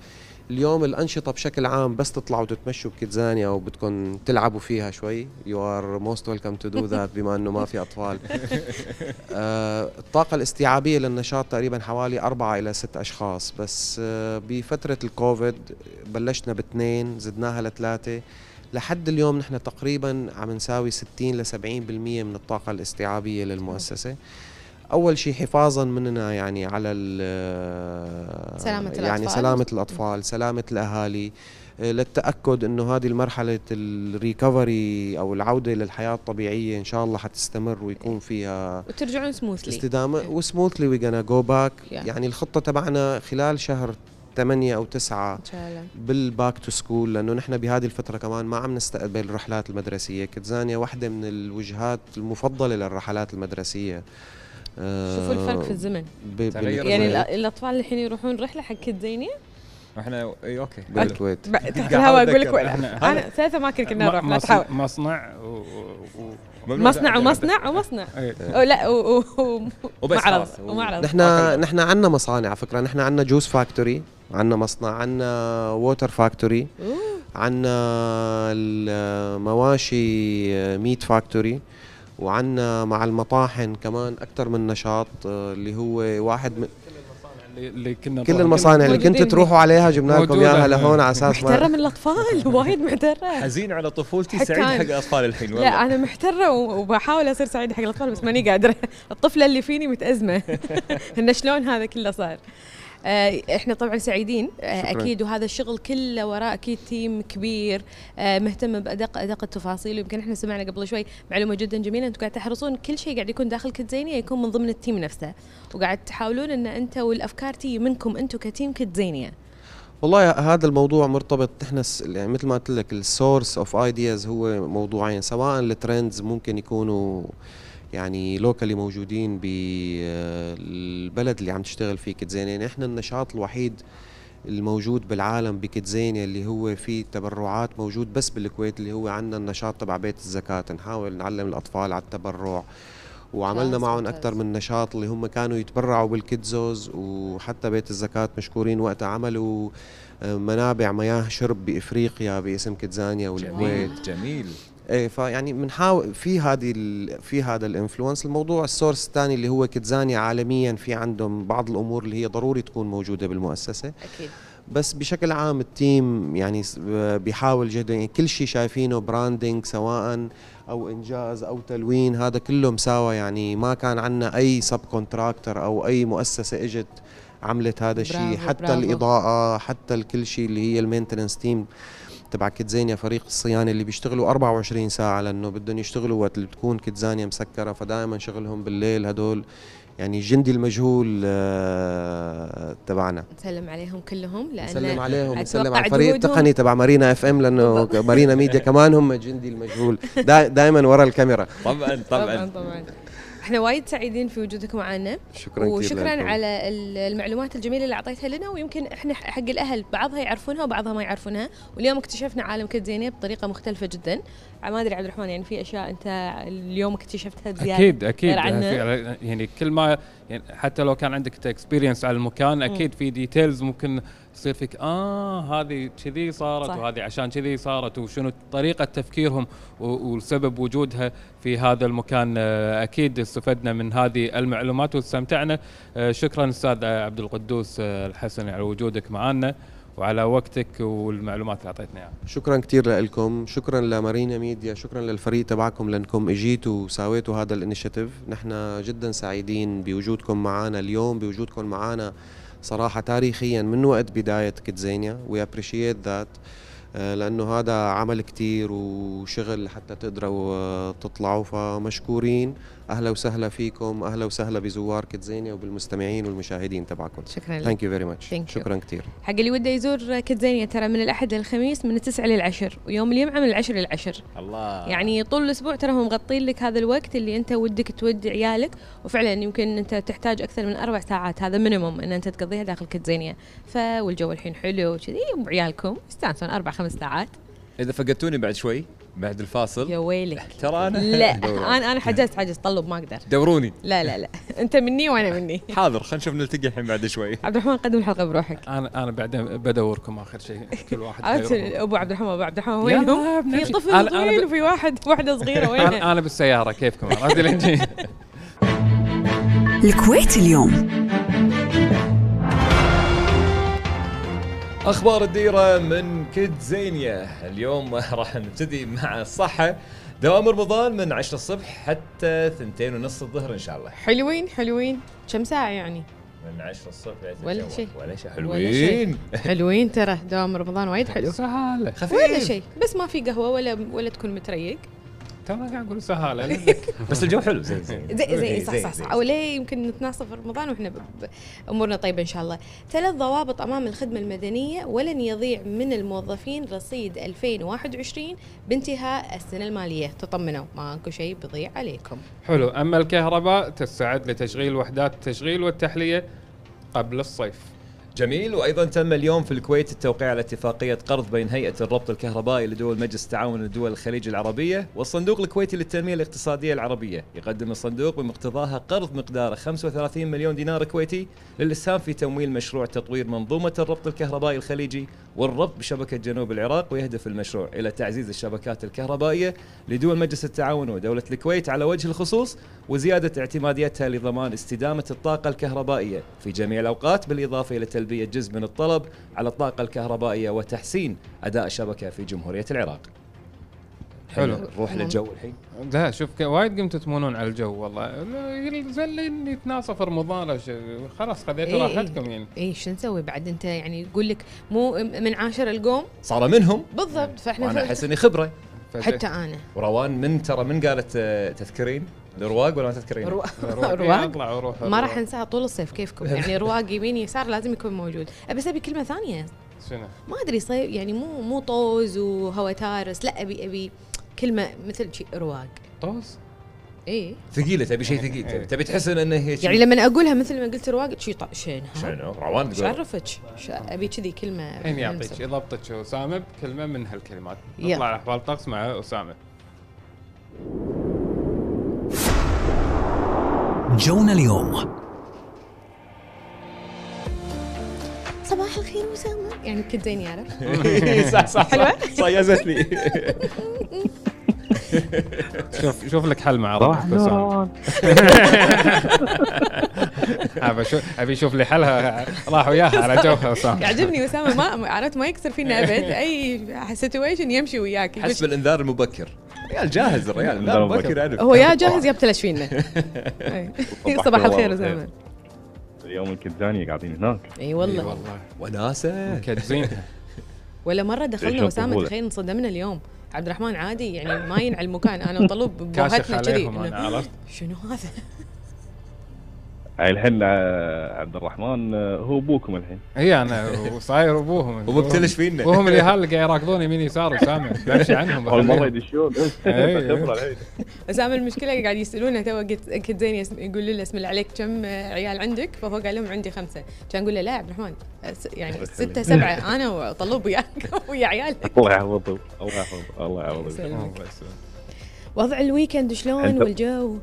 اليوم الأنشطة بشكل عام بس تطلعوا تتمشوا بكيدزانيا أو بدكم تلعبوا فيها شوي you are most welcome to do that بما أنه ما في أطفال. آه الطاقة الاستيعابية للنشاط تقريبا حوالي أربعة إلى ست أشخاص، بس آه بفترة الكوفيد بلشنا باثنين زدناها لثلاثة، لحد اليوم نحن تقريبا عم نساوي ستين لسبعين بالمية من الطاقة الاستيعابية للمؤسسة. أول شيء حفاظا مننا يعني على سلامة يعني الأطفال. سلامة الأطفال، سلامة الأهالي، للتأكد أنه هذه المرحلة الريكفري أو العودة للحياة الطبيعية إن شاء الله حتستمر ويكون فيها وترجعون سموثلي استدامة وسموثلي وي gonna جو باك. Yeah. يعني الخطة تبعنا خلال شهر ثمانية أو تسعة إن شاء الله بالباك تو سكول، لأنه نحن بهذه الفترة كمان ما عم نستقبل الرحلات المدرسية. كيدزانيا واحدة من الوجهات المفضلة للرحلات المدرسية. شوفوا الفرق في الزمن ب- تغير بال- يعني الزمن. الأ- الأطفال الحين يروحون رحلة حق كيدزانيا احنا اي اوكي بالكويت. تحت الهواء أقول لك أتذكر. وين. إحنا- أنا ثلاث أماكن كنا نروح لا مص- تحاول. مصنع و- و- ممنوع مصنع تعدل. ومصنع ومصنع إيه. أو لا و- و- و- وبس ومعرض خلاص. ومعرض نحن نحن عندنا مصانع على فكرة، نحن عندنا جوس فاكتوري، عندنا مصنع، عندنا ووتر فاكتوري، أوه. عندنا المواشي ميت فاكتوري، وعندنا مع المطاحن كمان أكثر من نشاط آه، اللي هو واحد من اللي اللي كنا كل نروح- المصانع اللي موجودين كنتوا تروحوا عليها جبنا لكم موجودة. اياها لهون على اساس محترة ما من الأطفال وايد محترة. حزين على طفولتي، حتى سعيد أنا. حق الاطفال الحين لا والله. أنا محترة و- وبحاول أصير سعيدة حق الأطفال بس ماني قادرة. الطفلة اللي فيني متأزمة. إنه شلون هذا كله صار. آه، احنا طبعا سعيدين آه، شكراً. اكيد، وهذا الشغل كله وراء اكيد تيم كبير آه، مهتم بادق ادق التفاصيل. ويمكن احنا سمعنا قبل شوي معلومه جدا جميله، انتم قاعد تحرصون كل شيء قاعد يكون داخل كيدزانيا يكون من ضمن التيم نفسه، وقاعد تحاولون ان انت والافكار تيجي منكم انتم كتيم كيدزانيا. والله هذا الموضوع مرتبط، احنا س- يعني مثل ما قلت لك السورس اوف ايدياز هو موضوعين، سواء الترندز ممكن يكونوا يعني لوكالي موجودين بالبلد اللي عم تشتغل فيه كيدزانيا. يعني احنا النشاط الوحيد الموجود بالعالم بكيدزانيا اللي هو فيه تبرعات موجود بس بالكويت، اللي هو عندنا النشاط تبع بيت الزكاة، نحاول نعلم الأطفال على التبرع، وعملنا ممتاز، معهم ممتاز. أكثر من نشاط اللي هم كانوا يتبرعوا بالكيدزوز، وحتى بيت الزكاة مشكورين وقتها عملوا آه، منابع مياه شرب بإفريقيا باسم كيدزانيا والكويت. جميل جميل. ايه فيعني بنحاول في هذه ال- في هذا الانفلونس. الموضوع السورس الثاني اللي هو كيدزانيا عالميا في عندهم بعض الامور اللي هي ضروري تكون موجوده بالمؤسسه، اكيد بس بشكل عام التيم يعني س- بيحاول جدا، يعني كل شيء شايفينه براندنج سواء او انجاز او تلوين، هذا كله مساوى. يعني ما كان عندنا اي سب كونتراكتور او اي مؤسسه اجت عملت هذا الشيء، برافو، حتى برافو. الاضاءه، حتى الكل شيء اللي هي المينتنس تيم تبع كيدزانيا، فريق الصيانه اللي بيشتغلوا أربعة وعشرين ساعه لانه بدهم يشتغلوا وقت اللي بتكون كيدزانيا مسكره، فدائما شغلهم بالليل. هدول يعني الجندي المجهول آه، تبعنا. نسلم عليهم كلهم لان نسلم عليهم، أتوقع نسلم على الفريق جهودهم- التقني تبع مارينا اف ام، لانه مارينا ميديا كمان هم جندي المجهول دا دائما ورا الكاميرا. طبعا طبعا طبعا. طبعا احنا وايد سعيدين في وجودكم معنا، شكرا كثير وشكرا لكم. على ال- المعلومات الجميله اللي اعطيتها لنا. ويمكن احنا حق الاهل بعضها يعرفونها وبعضها ما يعرفونها، واليوم اكتشفنا عالم كيدزانيا بطريقه مختلفه جدا. ما ادري عبد الرحمن، يعني في اشياء انت اليوم اكتشفتها زياده اكيد اكيد غير عنا. في- يعني كل ما يعني حتى لو كان عندك اكسبيرينس على المكان اكيد في ديتيلز ممكن يصير فيك اه هذه كذي صارت صح. وهذه عشان كذي صارت، وشنو طريقه تفكيرهم و- وسبب وجودها في هذا المكان. آه، اكيد استفدنا من هذه المعلومات واستمتعنا. آه، شكرا استاذ عبد القدوس آه، الحسني على وجودك معنا وعلى وقتك والمعلومات اللي اعطيتنا اياها. شكرا كثير لكم، شكرا لمارينا ميديا، شكرا للفريق تبعكم لانكم اجيتوا وساويتوا هذا الانيشيتيف. نحن جدا سعيدين بوجودكم معنا اليوم، بوجودكم معنا صراحه تاريخيا من وقت بدايه كيدزانيا. وي ابريشيت ذات، لانه هذا عمل كتير وشغل حتى تقدروا آه، تطلعوا، فمشكورين. اهلا وسهلا فيكم، اهلا وسهلا بزوار كيدزانيا وبالمستمعين والمشاهدين تبعكم. شكرا لك. ثانك يو فيري ماتش، Thank you. شكرا كثير. حق اللي وده يزور كيدزانيا ترى من الاحد للخميس من التسعة للعشر، ويوم الجمعه من العشر للعشر. الله. يعني طول الاسبوع ترى هم مغطين لك هذا الوقت اللي انت ودك تودي عيالك، وفعلا يمكن انت تحتاج اكثر من اربع ساعات، هذا مينيموم ان انت تقضيها داخل كيدزانيا. ف والجو الحين حلو وكذي، وعيالكم يستانسون اربع خمس ساعات. اذا فقدتوني بعد شوي بعد الفاصل يا ويلك ترى انا لا انا انا حجزت حجز طلب ما اقدر دوروني. لا لا لا انت مني وانا مني. حاضر خلينا نشوف نلتقي الحين بعد شوي. عبد الرحمن قدم الحلقه بروحك. انا انا بعدين بدوركم اخر شيء كل واحد عرفت حيروح. ابو عبد الرحمن ابو عبد الرحمن يلا وينهم؟ بنمشي. في طفل أنا- أنا صغير ب- وفي واحد واحده صغيره وينها؟ انا انا بالسياره كيفكم عرفت لين جي. الكويت اليوم. اخبار الديره من كيدزينيا. اليوم راح نبتدي مع الصحه. دوام رمضان من عشرة الصبح حتى ثنتين ونص الظهر ان شاء الله. حلوين حلوين كم ساعه يعني؟ من عشرة الصبح ولا شيء. ولا شيء. ولا شيء. حلوين حلوين ترى دوام رمضان وايد حلو. سهاله خفيف ولا شيء بس ما في قهوه ولا ولا تكون متريق. ترى قاعد اقول سهاله لأنك بس الجو حلو زين زين زي زي صح صح صح او ليه يمكن نتناصف في رمضان واحنا ب- ب- امورنا طيبه ان شاء الله. ثلاث ضوابط امام الخدمه المدنيه ولن يضيع من الموظفين رصيد ألفين وواحد وعشرين بانتهاء السنه الماليه. تطمنوا ماكو شيء بيضيع عليكم. حلو. اما الكهرباء تستعد لتشغيل وحدات التشغيل والتحليه قبل الصيف. جميل. وايضا تم اليوم في الكويت التوقيع على اتفاقيه قرض بين هيئه الربط الكهربائي لدول مجلس تعاون الدول الخليج العربيه والصندوق الكويتي للتنميه الاقتصاديه العربيه. يقدم الصندوق بمقتضاها قرض مقداره خمسة وثلاثين مليون دينار كويتي للاسهام في تمويل مشروع تطوير منظومه الربط الكهربائي الخليجي والربط بشبكه جنوب العراق. ويهدف المشروع الى تعزيز الشبكات الكهربائيه لدول مجلس التعاون ودوله الكويت على وجه الخصوص وزياده اعتماديتها لضمان استدامه الطاقه الكهربائيه في جميع الاوقات بالاضافه الى تلبيه جزء من الطلب على الطاقه الكهربائيه وتحسين اداء الشبكه في جمهوريه العراق. حلو. نروح للجو الحين. لا شوف ك- وايد قمتوا تمونون على الجو والله. لا، زين اللي يتناصف رمضان ش- خلاص خذيتوا إيه راحتكم يعني. ايه شو نسوي بعد انت يعني يقول لك مو من عاشر القوم صار منهم بالضبط. فاحنا وانا احس اني خبره. فت- حتى انا وروان من ترى من قالت آه، تذكرين الرواق ولا ما تذكرين؟ روا- رواق. رواق اطلع وروح ما راح انساها طول الصيف. كيفكم يعني رواق يمين يسار لازم يكون موجود. بس ابي كلمه ثانيه شنو؟ ما ادري صيف يعني مو مو طوز وهوا تارس. لا ابي ابي كلمه مثل شيء رواق. طوز. ايه ثقيله تبي شيء ثقيل تبي, تبي تحس انه هي شيء يعني لما اقولها مثل ما قلت رواق شي طا شنو شنو روان ايش تقول عرفك ش- ابي كذي كلمه الحين يعطيك نمسك. يضبطك اسامه بكلمه من هالكلمات. يلا. نطلع احوال الطقس مع اسامه. جونا اليوم. صباح الخير وسامة يعني كنت زين يعرف. صح صح حلوة؟ صيزت لي. شوف شوف لك حل مع ربك اسامه. ابي اشوف ابي اشوف لي حلها راح وياها على جوها اسامه. يعجبني وسامة ما عرفت ما يكسر فينا ابد اي سيتويشن يمشي وياك. يقول حسب الانذار المبكر. ريال جاهز الريال انذار مبكر يعرف. هو يا جاهز يا بتلش فينا. أي. صباح الخير اسامة. اليوم الكدزانية قاعدين هناك. اي اي والله والله وناسه. مكدزينها. ولا مرة دخلنا ليش وسامة الطفولة؟ تخيل انصدمنا اليوم. عبد الرحمن عادي يعني ما ينعل المكان انا وطلوب كاشخ بوهتنا كذي عليهم انا إنه عرفت. شنو هذا؟ هاي الحين آه، عبد الرحمن آه، هو ابوكم الحين. هي انا وصاير ابوهم ومبتلش فينا. وهم اليهال اللي قاعد يراكضون يمين يسار وسامع بمشي عنهم اول مرة بخليهم. يدشون. إيه. خبرة الحين. اسامه المشكله قاعد يسالونه تو قلت كنت زين يسم- يقول له اسم الله عليك كم عيال عندك؟ فهو قال لهم عندي خمسه. كان اقول له لا يا عبد الرحمن س- يعني سته سبعه انا وطلوب وياك ويا عيالك. الله يحفظه الله يحفظه الله يحفظه. يسلمك. الله يسلمك. وضع الويكند شلون أنت- والجو؟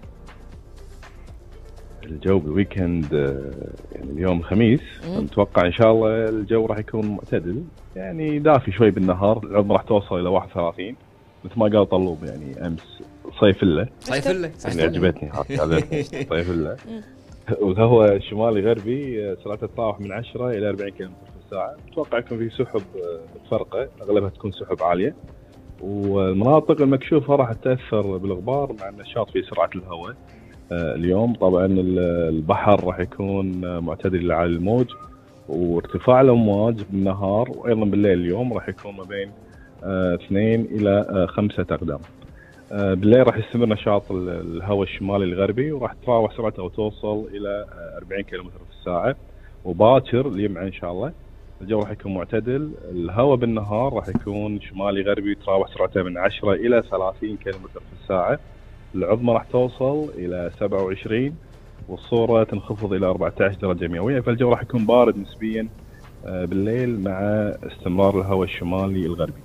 الجو بالويكند آه، يعني اليوم الخميس مم. نتوقع ان شاء الله الجو راح يكون معتدل يعني دافي شوي بالنهار. العظمى راح توصل الى واحد وثلاثين مثل ما قال طلوب يعني امس صيفله صيف الله يعني عجبتني عجبتني صيفله. والهواء الشمالي غربي آه، سرعته تتراوح من عشرة الى أربعين كيلو متر في الساعه. اتوقع يكون في سحب آه، متفرقه اغلبها تكون سحب عاليه. والمناطق المكشوفه راح تاثر بالغبار مع النشاط في سرعه الهواء. آه، اليوم طبعا ال- البحر راح يكون آه، معتدل على الموج وارتفاع الامواج بالنهار وايضا بالليل اليوم راح يكون ما بين آه، اثنين الى آه، خمسة اقدام. آه، بالليل راح يستمر نشاط ال- الهواء الشمالي الغربي وراح تتراوح سرعته وتوصل الى آه، أربعين كيلومتر في الساعه. وباكر اليمعة ان شاء الله الجو راح يكون معتدل. الهواء بالنهار راح يكون شمالي غربي يتراوح سرعته من عشرة الى ثلاثين كيلومتر في الساعه. العظمى راح توصل الى سبعة وعشرين والصوره تنخفض الى أربعة عشر درجه مئويه. فالجو راح يكون بارد نسبيا آه، بالليل مع استمرار الهواء الشمالي الغربي.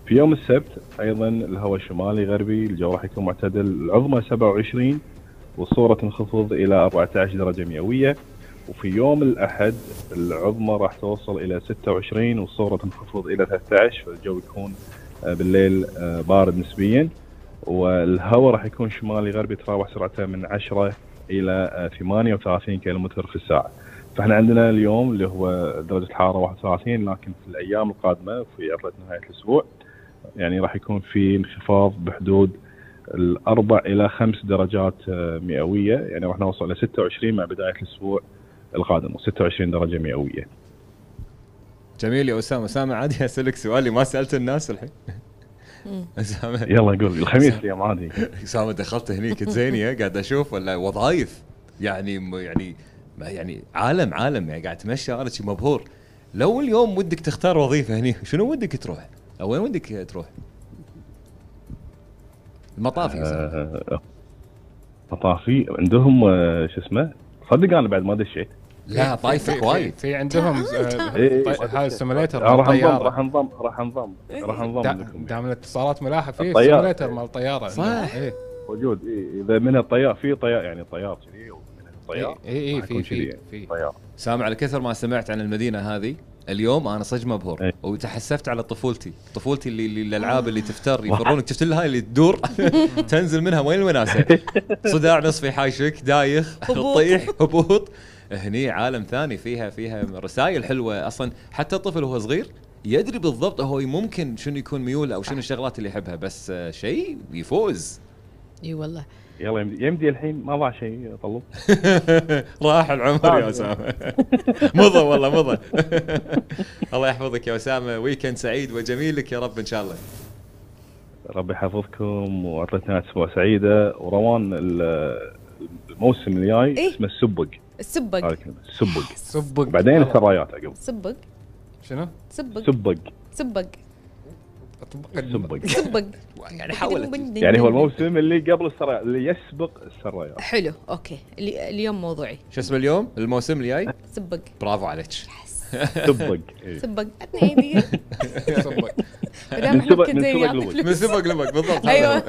في يوم السبت ايضا الهواء الشمالي غربي، الجو راح يكون معتدل، العظمى سبعة وعشرين والصوره تنخفض الى أربعة عشر درجه مئويه. وفي يوم الاحد العظمى راح توصل الى ستة وعشرين والصوره تنخفض الى ثلاثة عشر، فالجو يكون بالليل بارد نسبيا، والهواء راح يكون شمالي غربي تراوح سرعته من عشرة الى ثمانية وثلاثين كيلومتر في الساعه. فاحنا عندنا اليوم اللي هو درجه الحراره واحد وثلاثين، لكن في الايام القادمه في عطله نهايه الاسبوع يعني راح يكون في انخفاض بحدود الاربع الى خمس درجات مئويه، يعني راح نوصل الى ستة وعشرين مع بدايه الاسبوع القادم وستة وعشرين درجه مئويه. جميل يا اسامه. اسامه عادي اسالك سؤالي ما سالت الناس الحين. اسامه يلا قول. الخميس اليوم عادي. اسامه دخلت هني كنت زيني قاعد اشوف ولا وظايف يعني يعني يعني عالم عالم يعني قاعد تمشي انا شيء مبهور. لو اليوم ودك تختار وظيفه هني شنو ودك تروح؟ او وين ودك تروح؟ المطافي. آه مطافي عندهم شو اسمه؟ صدق انا بعد ما دشيت. لا طايفك وايد. في عندهم هاي السيموليتر راح انضم راح انضم راح انضم راح انضم لكم. دام الاتصالات ملاحه في السيموليتر مال الطياره صح موجود. اذا من الطيار في طيار يعني طيار كذي ومن الطيار اي اي في في في طيار. سامع على كثر ما سمعت عن المدينه هذه اليوم انا صدق مبهور ايه؟ وتحسفت على طفولتي طفولتي اللي, اللي الالعاب اللي تفتر يفرونك شفت لها اللي تدور تنزل منها وين الوناسه صداع نصفي حايشك دايخ تطيح هبوط. هني عالم ثاني فيها فيها رسائل حلوه اصلا. حتى الطفل وهو صغير يدري بالضبط هو ممكن شنو يكون ميوله او شنو الشغلات اللي يحبها، بس شيء يفوز. اي والله. يلا يمدي, يمدي الحين ما ضاع شيء طلب. راح العمر يا اسامه. مضى والله مضى. الله يحفظك يا اسامه، ويكند سعيد وجميل لك يا رب ان شاء الله. ربي يحفظكم وعطلتنا اسبوع سعيده. وروان الموسم الجاي إيه؟ اسمه السبق. السبق. السبق. سبق. بعدين السرايات عقب. سبق. شنو؟ سبق. سبق. سبق. سبق. سبق. يعني حاولت. يعني هو الموسم اللي قبل السرايات اللي يسبق السرايات. حلو اوكي. اليوم موضوعي. شو اسمه اليوم؟ الموسم الجاي؟ سبق. برافو عليك. سبق. سبق. عطني سبق. من سبق لبق. من سبق لبق بالضبط. ايوه.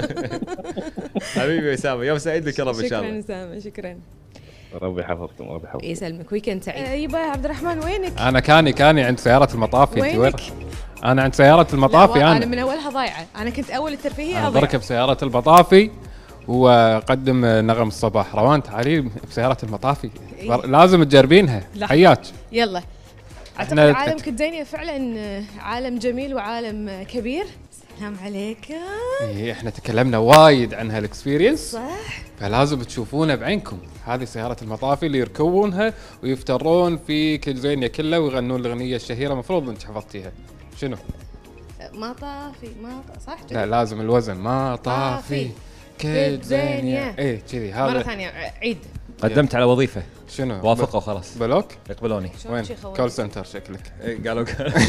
حبيبي اسامه يوم سعيد لك يا رب ان شاء الله. شكرا اسامه شكرا. ربي يحفظكم ربي يحفظكم. يسلمك ويكند سعيد. يبا عبد الرحمن وينك؟ انا كاني كاني عند سياره المطافي. انت وين؟ وينك؟ انا عند سياره المطافي. انا انا انا من اولها ضايعه. انا كنت اول الترفيهيه انا اضيع. بركب سياره المطافي وقدم نغم الصباح. روان تعالي بسياره المطافي إيه؟ لازم تجربينها. حياك. يلا. اعتقد عالم كدزينيا فعلا عالم جميل وعالم كبير. سلام عليكم. إيه احنا تكلمنا وايد عن هالاكسبيرينس صح. فلازم تشوفونه بعينكم. هذه سيارة المطافي اللي يركبونها ويفترون في كدزينيا كله ويغنون الأغنية الشهيرة. المفروض أنت حفظتيها. شنو؟ ما طافي ما طافي صح؟ لا لازم الوزن. ما طافي كدزينيا. ايه كذي هذا. مرة ثانية عيد. قدمت على وظيفة. شنو؟ وافقوا خلاص. بلوك؟ يقبلوني. وين؟ كول سنتر شكلك. إيه قالوا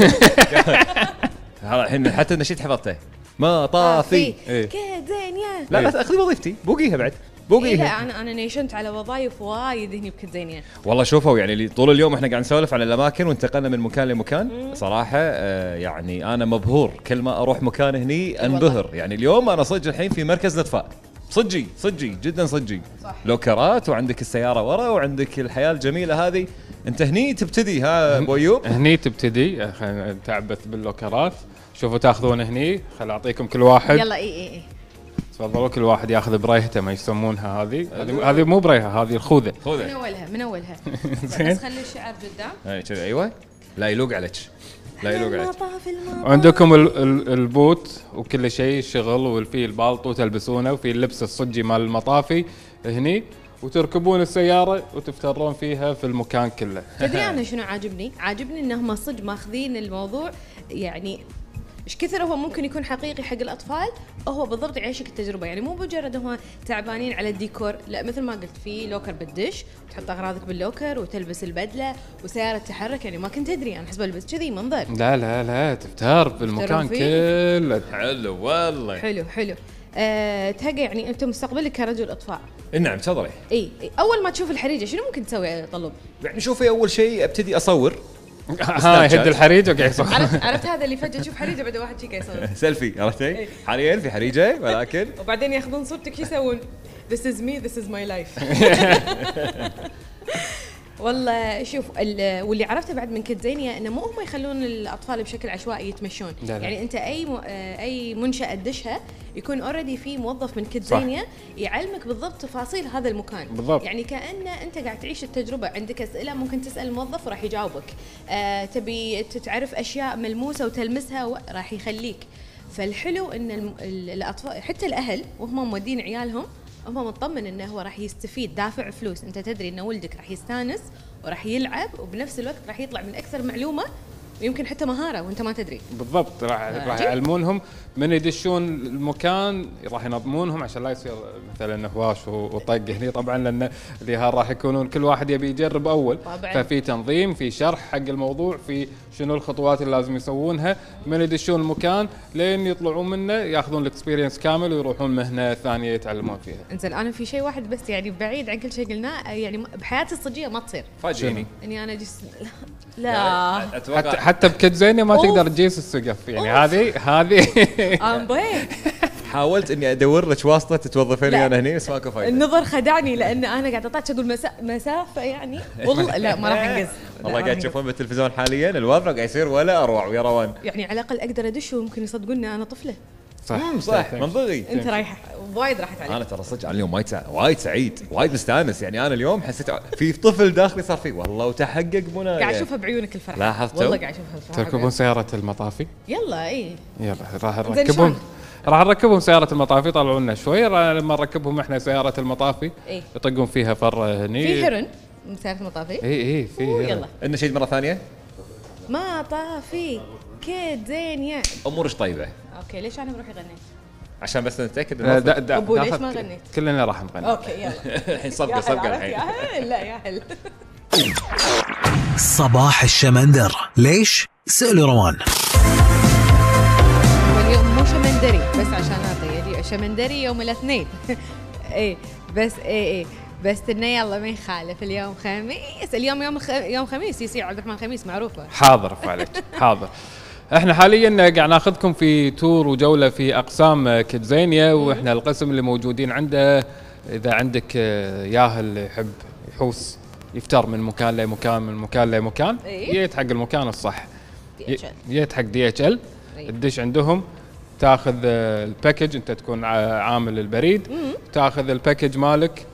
هذا الحين حتى النشيد حفظته. ما طافي كدزينيا. لا لا تاخذي وظيفتي بوقيها بعد بوقيها. إيه لا انا انا نيشنت على وظايف وايد هني بكدزينيا. والله شوفوا يعني طول اليوم احنا قاعد نسولف عن الاماكن وانتقلنا من مكان لمكان. مم. صراحه آه يعني انا مبهور كل ما اروح مكان هني انبهر. يعني اليوم انا صدق الحين في مركز الاطفاء صدقي صدقي جدا صدقي. لوكرات وعندك السياره ورا وعندك الحياه الجميله هذه. انت هني تبتدي ها ابو ايوب. هني تبتدي خلينا نتعبث باللوكرات. شوفوا تاخذون هني. خل اعطيكم كل واحد. يلا اي اي اي تفضلوا كل واحد ياخذ بريهته ما يسمونها هذه. هذه مو بريهه هذه الخوذه. من اولها من اولها. بس خلي الشعر قدام. اي كذا ايوه. لا يلوق عليك. لا يلوق عليك. عندكم البوت وكل شيء شغل وفي البالطو تلبسونه وفي اللبس الصجي مال المطافي هني وتركبون السياره وتفترون فيها في المكان كله. تدري انا شنو عاجبني؟ عاجبني انهم صدق ماخذين الموضوع يعني ايش كثر هو ممكن يكون حقيقي حق الاطفال. هو بالضبط يعيشك التجربه. يعني مو مجرد هم تعبانين على الديكور. لا مثل ما قلت في لوكر بالدش تحط اغراضك باللوكر وتلبس البدله وسياره تتحرك. يعني ما كنت ادري انا حسب البس كذي منظر. لا لا لا تفتر بالمكان كله. حلو والله. حلو حلو. أه تهقى يعني انت مستقبلك كرجل اطفاء. نعم تفضلي. اي اول ما تشوف الحريقه شنو ممكن تسوي طلب؟ يعني شوفي اول شيء ابتدي اصور ها يهد الحريج وقاعد يصور. عرفت عرفت هذا اللي فجاه تشوف حريجه بعد واحد شي قاعد يصور سيلفي عرفتي؟ حاليا في حريجه ولكن وبعدين ياخذون صورتك شو يسوون؟ This is me, this is my life. والله شوف واللي عرفته بعد من كيدزانيا انه مو هم يخلون الاطفال بشكل عشوائي يتمشون، لا لا. يعني انت اي م... اي منشاه تدشها يكون اوريدي في موظف من كيدزانيا يعلمك بالضبط تفاصيل هذا المكان بالضبط. يعني كأن انت قاعد تعيش التجربه، عندك اسئله ممكن تسال الموظف وراح يجاوبك، آه تبي تعرف اشياء ملموسه وتلمسها راح يخليك. فالحلو ان الم... الاطفال حتى الاهل وهم مودين عيالهم هم مطمن انه هو راح يستفيد، دافع فلوس، انت تدري ان ولدك راح يستانس وراح يلعب وبنفس الوقت راح يطلع من اكثر معلومه ويمكن حتى مهاره وانت ما تدري. بالضبط. راح راح يعلمونهم من يدشون المكان، راح ينظمونهم عشان لا يصير مثلا هواش وطق هني طبعا، لان اللي راح يكونون كل واحد يبي يجرب اول طبعاً. ففي تنظيم، في شرح حق الموضوع، في شنو الخطوات اللي لازم يسوونها من يدشون المكان لين يطلعون منه ياخذون الاكسبيرينس كامل ويروحون مهنه ثانيه يتعلمون فيها. انزين انا في شيء واحد بس يعني بعيد عن كل شيء قلناه، يعني بحياتي الصجيه ما تصير فاجئني اني انا جس لا حتى حتى بكيدزانيا ما تقدر تجيس السقف يعني. هذه هذه حاولت اني ادور لك واسطه تتوظفين انا هنا بس ماكو فايده. النظر خدعني لان انا قاعد اطلع اقول مسا... مسافه يعني والله لا ما راح انجز. والله قاعد تشوفون بالتلفزيون حاليا الوضع قاعد يصير ولا اروع ويا روان، يعني على الاقل اقدر ادش وممكن يصدقون انا طفله. صح صح منطقي. انت رايح وايد راحت عليك. انا ترى صدق اليوم وايد سع... وايد سعيد وايد مستانس، يعني انا اليوم حسيت في طفل داخلي صار فيه والله وتحقق منايا. قاعد اشوفها بعيونك الفرحه. لاحظتوا؟ والله قاعد اشوفها الفرحه. تركبون سياره المطافي؟ يلا اي يلا راح نركبهم راح نركبهم سياره المطافي، طلعوا لنا شوي لما نركبهم احنا سياره المطافي إيه؟ يطقون فيها فر هني. في هرن من سياره المطافي؟ اي اي في هرن. يلا إن شيء مره ثانيه مطافي كيدزانيا امورش طيبه. اوكي ليش انا بروح غنيت؟ عشان بس نتاكد لا دا دا ابو ليش ما غنيت؟ كلنا راح نغني. اوكي يلا الحين صفقه صفقه الحين. يا هل لا يا هل. صباح الشمندر ليش؟ سألوا روان. واليوم مو شمندري بس عشان اعطي شمندري يوم الاثنين. ايه بس ايه ايه بس انه يلا ما يخالف اليوم خميس، اليوم يوم خ... يوم خميس يصير عبد الرحمن خميس معروفه. حاضر فعلك حاضر. احنا حاليا قاعد ناخذكم في تور وجوله في اقسام كيدزانيا، واحنا القسم اللي موجودين عنده اذا عندك ياهل يحب يحوس يفتر من مكان لمكان من مكان لمكان جيت حق المكان الصح. جيت حق دي اتش ال تدش عندهم تاخذ الباكج، انت تكون عامل البريد تاخذ الباكج مالك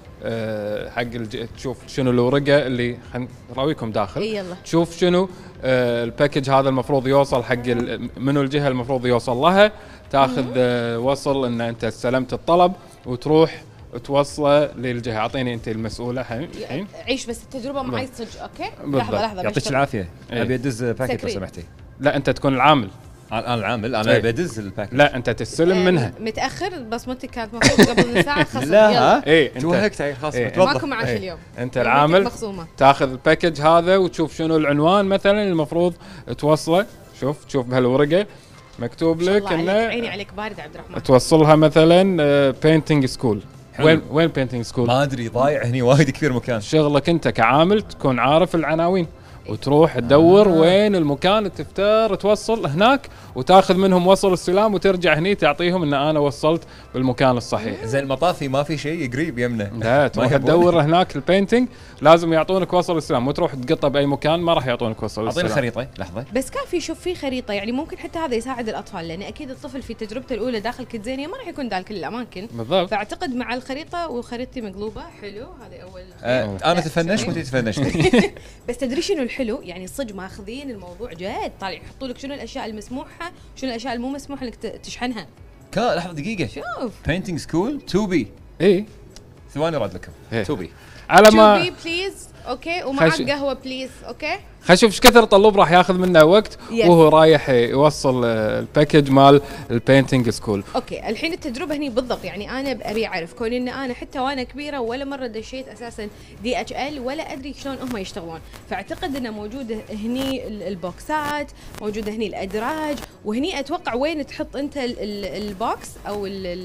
حق الج... تشوف شنو الورقه اللي خلينا نراويكم داخل. يلا. تشوف شنو آه الباكج هذا المفروض يوصل حق ال... منو الجهه المفروض يوصل لها، تاخذ آه وصل ان انت استلمت الطلب وتروح توصله للجهه. اعطيني انت المسؤوله الحين. عيش بس التجربه معي صدق. اوكي لحظه لحظه يعطيك العافيه. ابي ادز باكج لو سمحتي. لا انت تكون العامل. انا العامل انا ابي ادز الباكج. لا انت تستلم منها. متاخر بصمتك كانت المفروض قبل ساعه خصم. لا اي توهقت هاي خلاص ايه. ماكو معاش ايه. اليوم انت العامل تاخذ الباكج هذا وتشوف شنو العنوان مثلا المفروض توصله. شوف تشوف بهالورقه مكتوب لك انه عيني عليك بارد عبد الرحمن. توصلها مثلا بينتينج سكول. وين وين بينتينج سكول؟ ما ادري ضايع هني وايد كبير مكان. شغلك انت كعامل تكون عارف العناوين وتروح تدور آه. وين المكان تفتر توصل هناك وتاخذ منهم وصل السلام وترجع هني تعطيهم ان انا وصلت بالمكان الصحيح. زين المطافي ما في شيء قريب يمنا. لا تروح تدور هناك البينتينج لازم يعطونك وصل السلام، مو تروح تقطه باي مكان ما راح يعطونك وصل السلام. اعطيني خريطه لحظه. بس كان في شوف في خريطه يعني ممكن حتى هذا يساعد الاطفال، لان اكيد الطفل في تجربته الاولى داخل كيدزانيا ما راح يكون داخل كل الاماكن. بالضبط. فاعتقد مع الخريطه وخريطتي مقلوبه حلو. هذا اول آه انا تفنش وانت تفنشتي. بس تدري شنو الحلو؟ يعني صدق ماخذين الموضوع جد، طالع يحطوا لك شنو الاشياء المسموحه شنو الاشياء المو مسموح لك تشحنها. كا لحظه دقيقه. شوف بينتينج سكول تو بي. اي ثواني رد لكم. تو بي على ما تو بي بليز. اوكي ومعك خش... قهوه بليز. اوكي خلينا نشوف ايش كثر طلب راح ياخذ منه وقت yes. وهو رايح يوصل الباكج مال البينتينج سكول. اوكي الحين التجربه هني بالضبط، يعني انا ابي اعرف كون ان انا حتى وانا كبيره ولا مره دشيت اساسا دي اتش ال ولا ادري شلون هم يشتغلون، فاعتقد انه موجوده هني البوكسات، موجوده هني الادراج، وهني اتوقع وين تحط انت البوكس او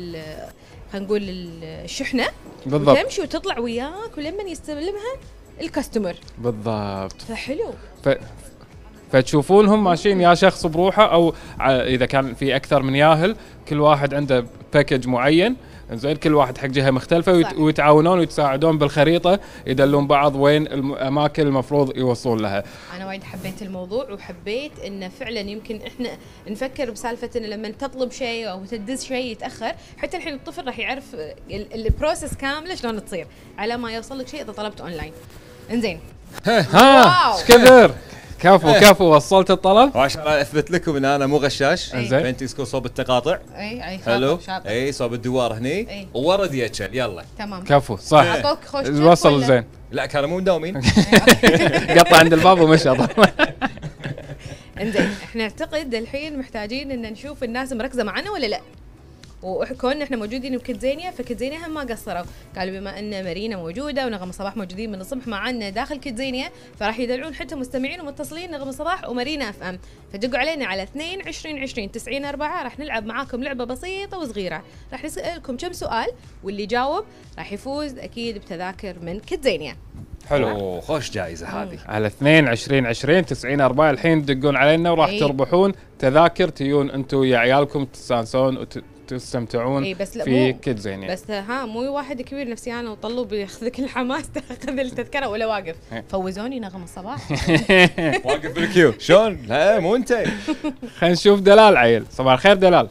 خلينا نقول الشحنه بالضبط، وتمشي وتطلع وياك ولما يستلمها الكاستمر. بالضبط. فحلو. ف... فتشوفونهم ماشيين يا شخص بروحه او اذا كان في اكثر من ياهل كل واحد عنده باكج معين زين، كل واحد حق جهه مختلفه ويت ويتعاونون ويتساعدون بالخريطه يدلون بعض وين الاماكن المفروض يوصلون لها. انا وايد حبيت الموضوع وحبيت انه فعلا يمكن احنا نفكر بسالفه انه لما تطلب شيء او تدز شيء يتاخر، حتى الحين الطفل راح يعرف البروسيس كامله شلون تصير على ما يوصل لك شيء اذا طلبته اونلاين. انزين ها ايش كثر كفو كفو وصلت الطلب وعشان اثبت لكم ان انا مو غشاش انزين فانت تسكو صوب التقاطع. اي اي حلو شاطر. اي صوب الدوار هني وورا دي اتش ال يلا تمام كفو صح اعطوك خوش وصل زين. لا كانوا مو مداومين. قطع عند الباب ومشى. انزين احنا نعتقد الحين محتاجين ان نشوف الناس مركزه معنا ولا لا، وكون احنا موجودين بكيدزانيا فكيدزانيا هم ما قصروا، قالوا بما ان مارينا موجوده ونغم الصباح موجودين من الصبح معنا داخل كيدزانيا فراح يدلعون حتى مستمعين ومتصلين نغم الصباح ومارينا اف ام، فدقوا علينا على اثنين عشرين عشرين تسعين أربعة راح نلعب معاكم لعبه بسيطه وصغيره، راح نسالكم كم سؤال واللي يجاوب راح يفوز اكيد بتذاكر من كيدزانيا. حلو خوش جائزه هذه على اثنين عشرين عشرين تسعين أربعة الحين تدقون علينا وراح أي. تربحون تذاكر تيون انتم يا عيالكم تستانسون وت... تستمتعون إيه بس في كيدزانيا. بس ها مو واحد كبير نفسي انا وطلوا بياخذك الحماس تاخذ التذكره ولا واقف. فوزوني نغم الصباح. واقف بالكيو شلون؟ لا مو انت. خلينا نشوف دلال عيل. صباح الخير دلال.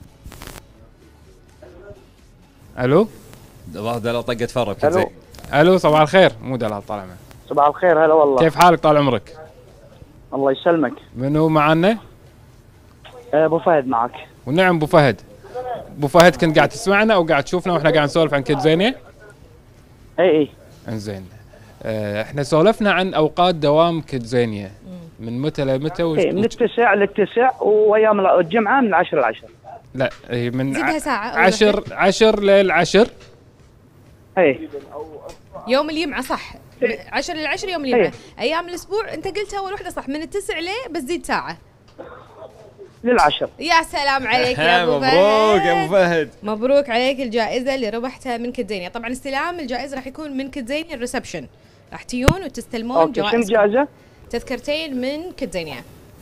الو دلال طقت فرق كذا زين. الو صباح الخير. مو دلال طالع معنا. صباح الخير هلا والله. كيف حالك طال عمرك؟ الله يسلمك. منو معنا؟ ابو فهد معك. ونعم ابو فهد. ابو فهد كنت قاعد تسمعنا او قاعد تشوفنا واحنا قاعد نسولف عن كيدزانيا؟ اي اي انزين اه احنا سولفنا عن اوقات دوام كيدزانيا من متى لمتى وش... إيه من التسع للتسع وايام الجمعه من عشرة لعشرة. لا هي من زدها ساعه عشر عشر للعشر. اي يوم الجمعه صح. عشر للعشر يوم الجمعه. ايام الاسبوع انت قلتها اول وحده صح من التسع ليه بس زيد ساعه للعشر. يا سلام عليك يا ابو فهد. مبروك يا ابو فهد. مبروك عليك الجائزه اللي ربحتها من كيدزانيا. طبعا استلام الجائزه راح يكون من كيدزانيا الريسبشن، راح تيون وتستلمون جوائز. جوائز. شنو الجائزه؟ تذكرتين من كيدزانيا.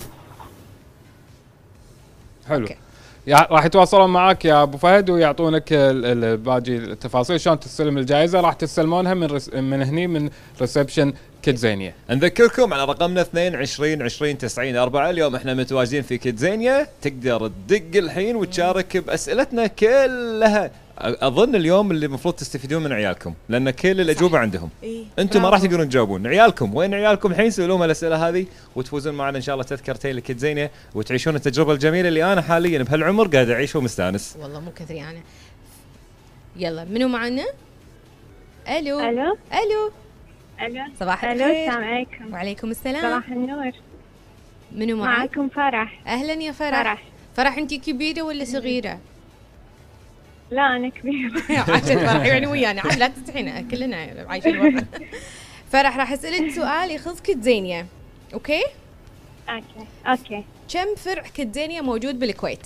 حلو. راح يتواصلون معك يا ابو فهد ويعطونك باقي التفاصيل شلون تستلم الجائزه. راح تستلمونها من رس... من هني من ريسبشن كيدزانيا. نذكركم على رقمنا اثنين عشرين عشرين تسعين أربعة. اليوم احنا متواجدين في كيدزانيا، تقدر تدق الحين وتشارك باسئلتنا كلها. اظن اليوم اللي المفروض تستفيدون من عيالكم لان كل الاجوبه عندهم. إيه؟ انتم ما راح تقدرون تجاوبون. عيالكم وين عيالكم الحين؟ سالوهم الاسئله هذه وتفوزون معنا ان شاء الله تذكرتين لكيدزانيا وتعيشون التجربه الجميله اللي انا حاليا بهالعمر قاعد اعيش ومستانس. والله مو كثري انا. يلا منو معنا؟ الو الو الو الو صباح الو الخير. السلام عليكم. وعليكم السلام. صباح النور. منو معك؟ معكم فرح. اهلا يا فرح. فرح فرح انتي كبيره ولا صغيره؟ لا انا كبيرة. عاشت فرح يعني ويانا عاد لا تستحين كلنا عايشين وضع. فرح راح اسالك سؤال يخص كيدزانيا. اوكي؟ اوكي اوكي. كم فرع كيدزانيا موجود بالكويت؟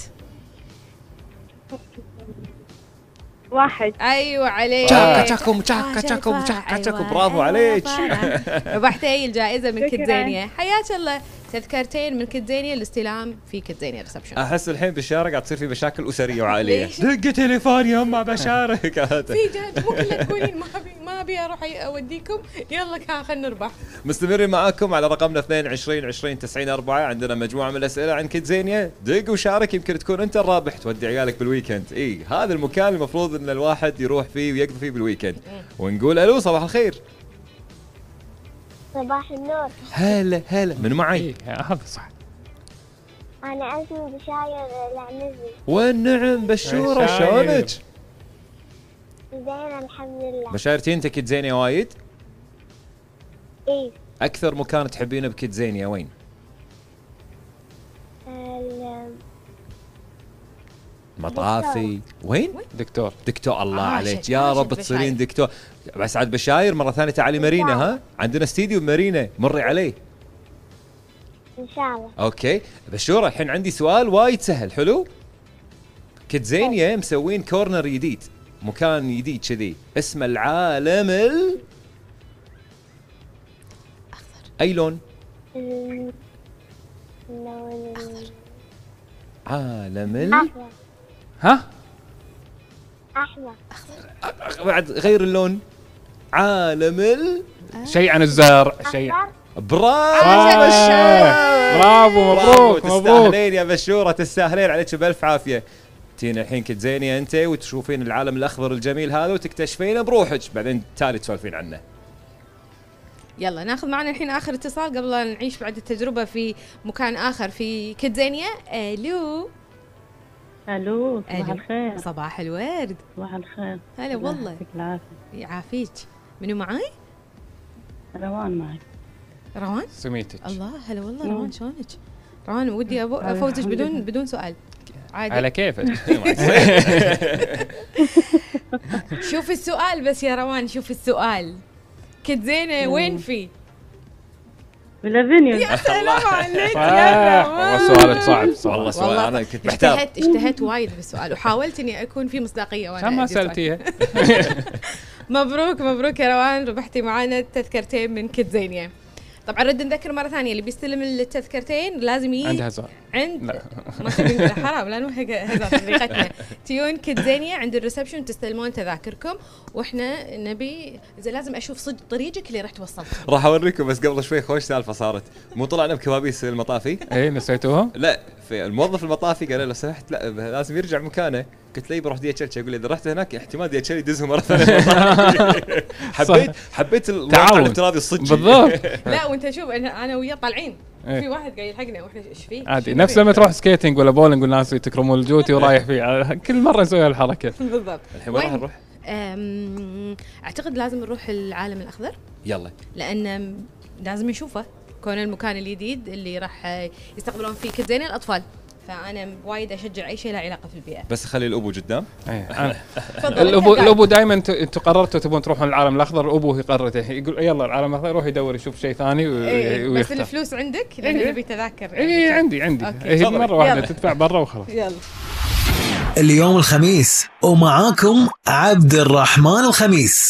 واحد. ايوه عليك. تشاكا تشاكم تشاكا تشاكم تشاكا تشاكم برافو عليك. ربحتي الجائزه من كيدزانيا. حياك الله. تذكرتين من كيدزانيا الاستلام في كيدزانيا ريسبشن. احس الحين بالشارع قاعد تصير في مشاكل اسريه وعائليه. دق تليفون يما بشارك. في جد مو كلها تقولين ما ابي ما ابي اروح اوديكم يلا كان خلينا نربح. مستمرين معاكم على رقمنا اثنين عشرين عشرين تسعين أربعة. عندنا مجموعه من الاسئله عن كيدزانيا. دق وشارك يمكن تكون انت الرابح تودي عيالك بالويكند. اي هذا المكان المفروض ان الواحد يروح فيه ويقضي فيه بالويكند. ونقول الو صباح الخير. صباح النور. هلا هلا من معي؟ هذا صح. أنا اسمي بشاير العنزي. والنعم بشوره شلونك؟ زين الحمد لله. بشايرتي انت كيدزانيا وايد؟ إيه. اكثر مكان تحبينه بكيدزانيا وين؟ مطافي. وين؟ دكتور. دكتور الله آه عليك يا رب تصيرين دكتور. بس عاد بشاير مره ثانيه تعالي مارينا. ها عندنا استديو بمارينا مري عليه ان شاء الله. اوكي بشوره الحين عندي سؤال وايد سهل. حلو. كيدزانيا مسوين كورنر جديد، مكان جديد كذي اسمه العالم ال اي لون؟ اللون عالم ال الأحمر. ها أحمر. بعد غير اللون. عالم ال شيء عن الزرع شيء. أخضر. برافو آه، برافو مبروك مبروك. تستاهلين يا بشوره، تستاهلين، عليك بالف عافيه. تين الحين كنت زينه انت وتشوفين العالم الاخضر الجميل هذا وتكتشفينه بروحك، بعدين تالي تسولفين عنه. يلا ناخذ معنا الحين اخر اتصال قبل لا نعيش بعد التجربه في مكان اخر في كيدزانيا. الو الو صباح ألو. الخير. صباح الورد. صباح الخير. هلا والله. يعطيك العافيه. يعافيك. منو معاي؟ روان معي. روان؟ سميتك. الله هلا والله. مم. روان شلونك؟ روان ودي أبو- أنا افوزك الحمد بدون لله. بدون سؤال عادي. على كيفك. شوف السؤال بس يا روان، شوف السؤال. كيدزانيا وين في؟ بالافينيو. يا سلام عليك صح. يا روان. والله سؤالك صعب صح. والله سؤال والله انا كنت محتار. اجتهدت اجتهدت وايد بالسؤال وحاولت اني اكون في مصداقيه وانا عشان ما أدي السؤال. سالتيها. مبروك مبروك يا روان، ربحتي معانا تذكرتين من كيدزانيا. طبعا رد نذكر مره ثانيه اللي بيستلم التذكرتين لازم يجي عندها سؤال. عند لا. ما تبي نقول حرام لا نوهق هذا طريقتنا. تيون كيدزانيا عند الريسبشن تستلمون تذاكركم، واحنا نبي اذا لازم اشوف صدق طريقك اللي رحت وصلت. راح اوريكم بس قبل شوي خوش سالفه صارت. مو طلعنا بكوابيس المطافي؟ اي نسيتوها؟ لا، في الموظف المطافي قال له لو سمحت لا لازم يرجع مكانه. قلت له بروح دي اتش يقول لي اذا رحت هناك احتمال دي اتش يدزهم مره ثانيه. حبيت حبيت الواقع تعاون. الافتراضي الصجي. بالضبط. لا وانت شوف انا انا وياه طالعين إيه. في واحد قاعد يلحقنا واحنا ايش فيه؟ عادي شو نفس نبي؟ لما تروح سكيتنج ولا بولينج والناس يتكرمون الجوتي ورايح فيه، كل مره نسوي هالحركه. بالضبط. الحين وين راح وين؟ نروح؟ أم، اعتقد لازم نروح العالم الاخضر يلا. لان لازم نشوفه كون المكان الجديد اللي راح يستقبلون فيه كيدزانيا الاطفال، فانا وايد اشجع اي شيء له علاقه في البيئه. بس خلي الابو قدام. إيه، أنا- تفضل. الابو أنت الابو دائما انتم قررتوا تبون تروحون العالم الاخضر، الابو يقرر يقول يلا العالم الاخضر، يروح يدور يشوف شيء ثاني و- إيه، بس ويختار. الفلوس عندك لان إيه. نبي تذاكر. اي عندي عندي أوكي. هي تفضل. مره واحده يلا. تدفع برا وخلاص. يلا اليوم الخميس ومعاكم عبد الرحمن الخميس.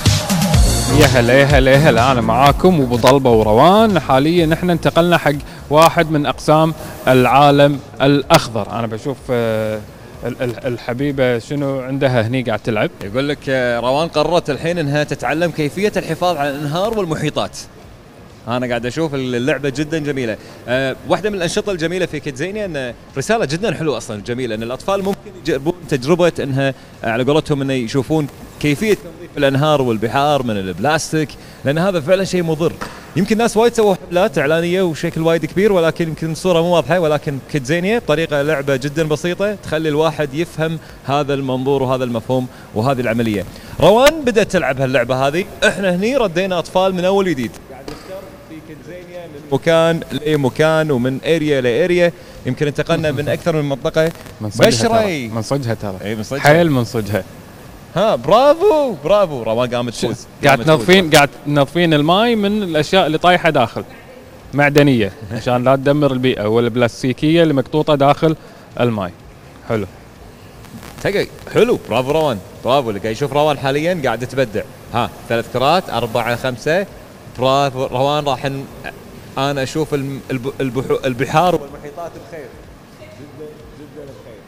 يا هلا يا هلا يا هلا، انا معاكم وابو طلبه وروان. حاليا احنا انتقلنا حق واحد من اقسام العالم الاخضر. انا بشوف آه، ال- ال- الحبيبه شنو عندها هني قاعد تلعب. يقول لك آه، روان قررت الحين انها تتعلم كيفيه الحفاظ على الانهار والمحيطات. انا قاعد اشوف اللعبه جدا جميله. أه واحده من الانشطه الجميله في كيدزانيا ان رساله جدا حلوه اصلا جميله ان الاطفال ممكن يجربون تجربه انها على قولتهم انه يشوفون كيفيه تنظيف الانهار والبحار من البلاستيك، لان هذا فعلا شيء مضر. يمكن ناس وايد سووا حملات اعلانيه وشكل وايد كبير، ولكن يمكن الصوره مو واضحه، ولكن كيدزانيا بطريقه لعبه جدا بسيطه تخلي الواحد يفهم هذا المنظور وهذا المفهوم وهذه العمليه. روان بدات تلعب هاللعبه هذه، احنا هني ردينا اطفال من اول جديد. كيدزانيا من مكان لمكان ومن اريا لاريا، يمكن انتقلنا من اكثر من منطقه. من صجها بشري ترى، من صجها ترى، اي من صجها. حيل من صجها. ها برافو برافو، روان قامت تفوز. قاعد قامت تنظفين قاعد تنظفين الماي من الاشياء اللي طايحه داخل، معدنيه عشان لا تدمر البيئه، والبلاستيكيه اللي مقطوطه داخل الماي. حلو تقي حلو، برافو روان، برافو. اللي قاعد يشوف روان حاليا قاعد تبدع. ها ثلاث كرات، أربعة خمسة، برافو روان. راح ن... انا اشوف الم- الب... البحو... البحار والمحيطات بخير، جدا جدا بخير.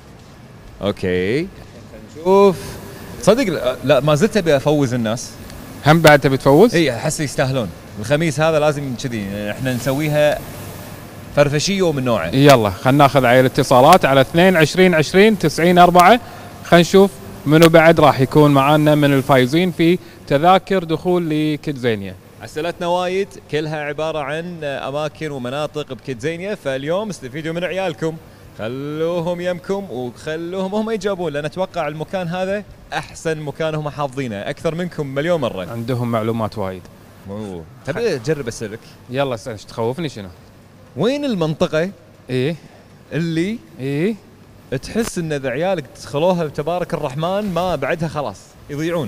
اوكي خلينا نشوف. صدق لا- لا ما زلت ابي افوز الناس. هم بعد تبي تفوز؟ اي احس يستاهلون. الخميس هذا لازم كذي احنا نسويها فرفشيه من نوعه. يلا خلينا ناخذ عيل اتصالات على اثنين عشرين عشرين تسعين أربعة. خلينا نشوف منو بعد راح يكون معانا من الفايزين في تذاكر دخول لكيدزانيا. اسئلتنا وايد كلها عباره عن اماكن ومناطق بكيدزانيا، فاليوم استفيدوا من عيالكم، خلوهم يمكم وخلوهم هم يجاوبون، لان اتوقع المكان هذا احسن مكان هم حافظينه اكثر منكم مليون مره. عندهم معلومات وايد. اوه تبي تجرب اسالك يلا اسال ايش تخوفني شنو؟ وين المنطقه ايه اللي ايه تحس ان اذا عيالك دخلوها تبارك الرحمن ما بعدها خلاص يضيعون؟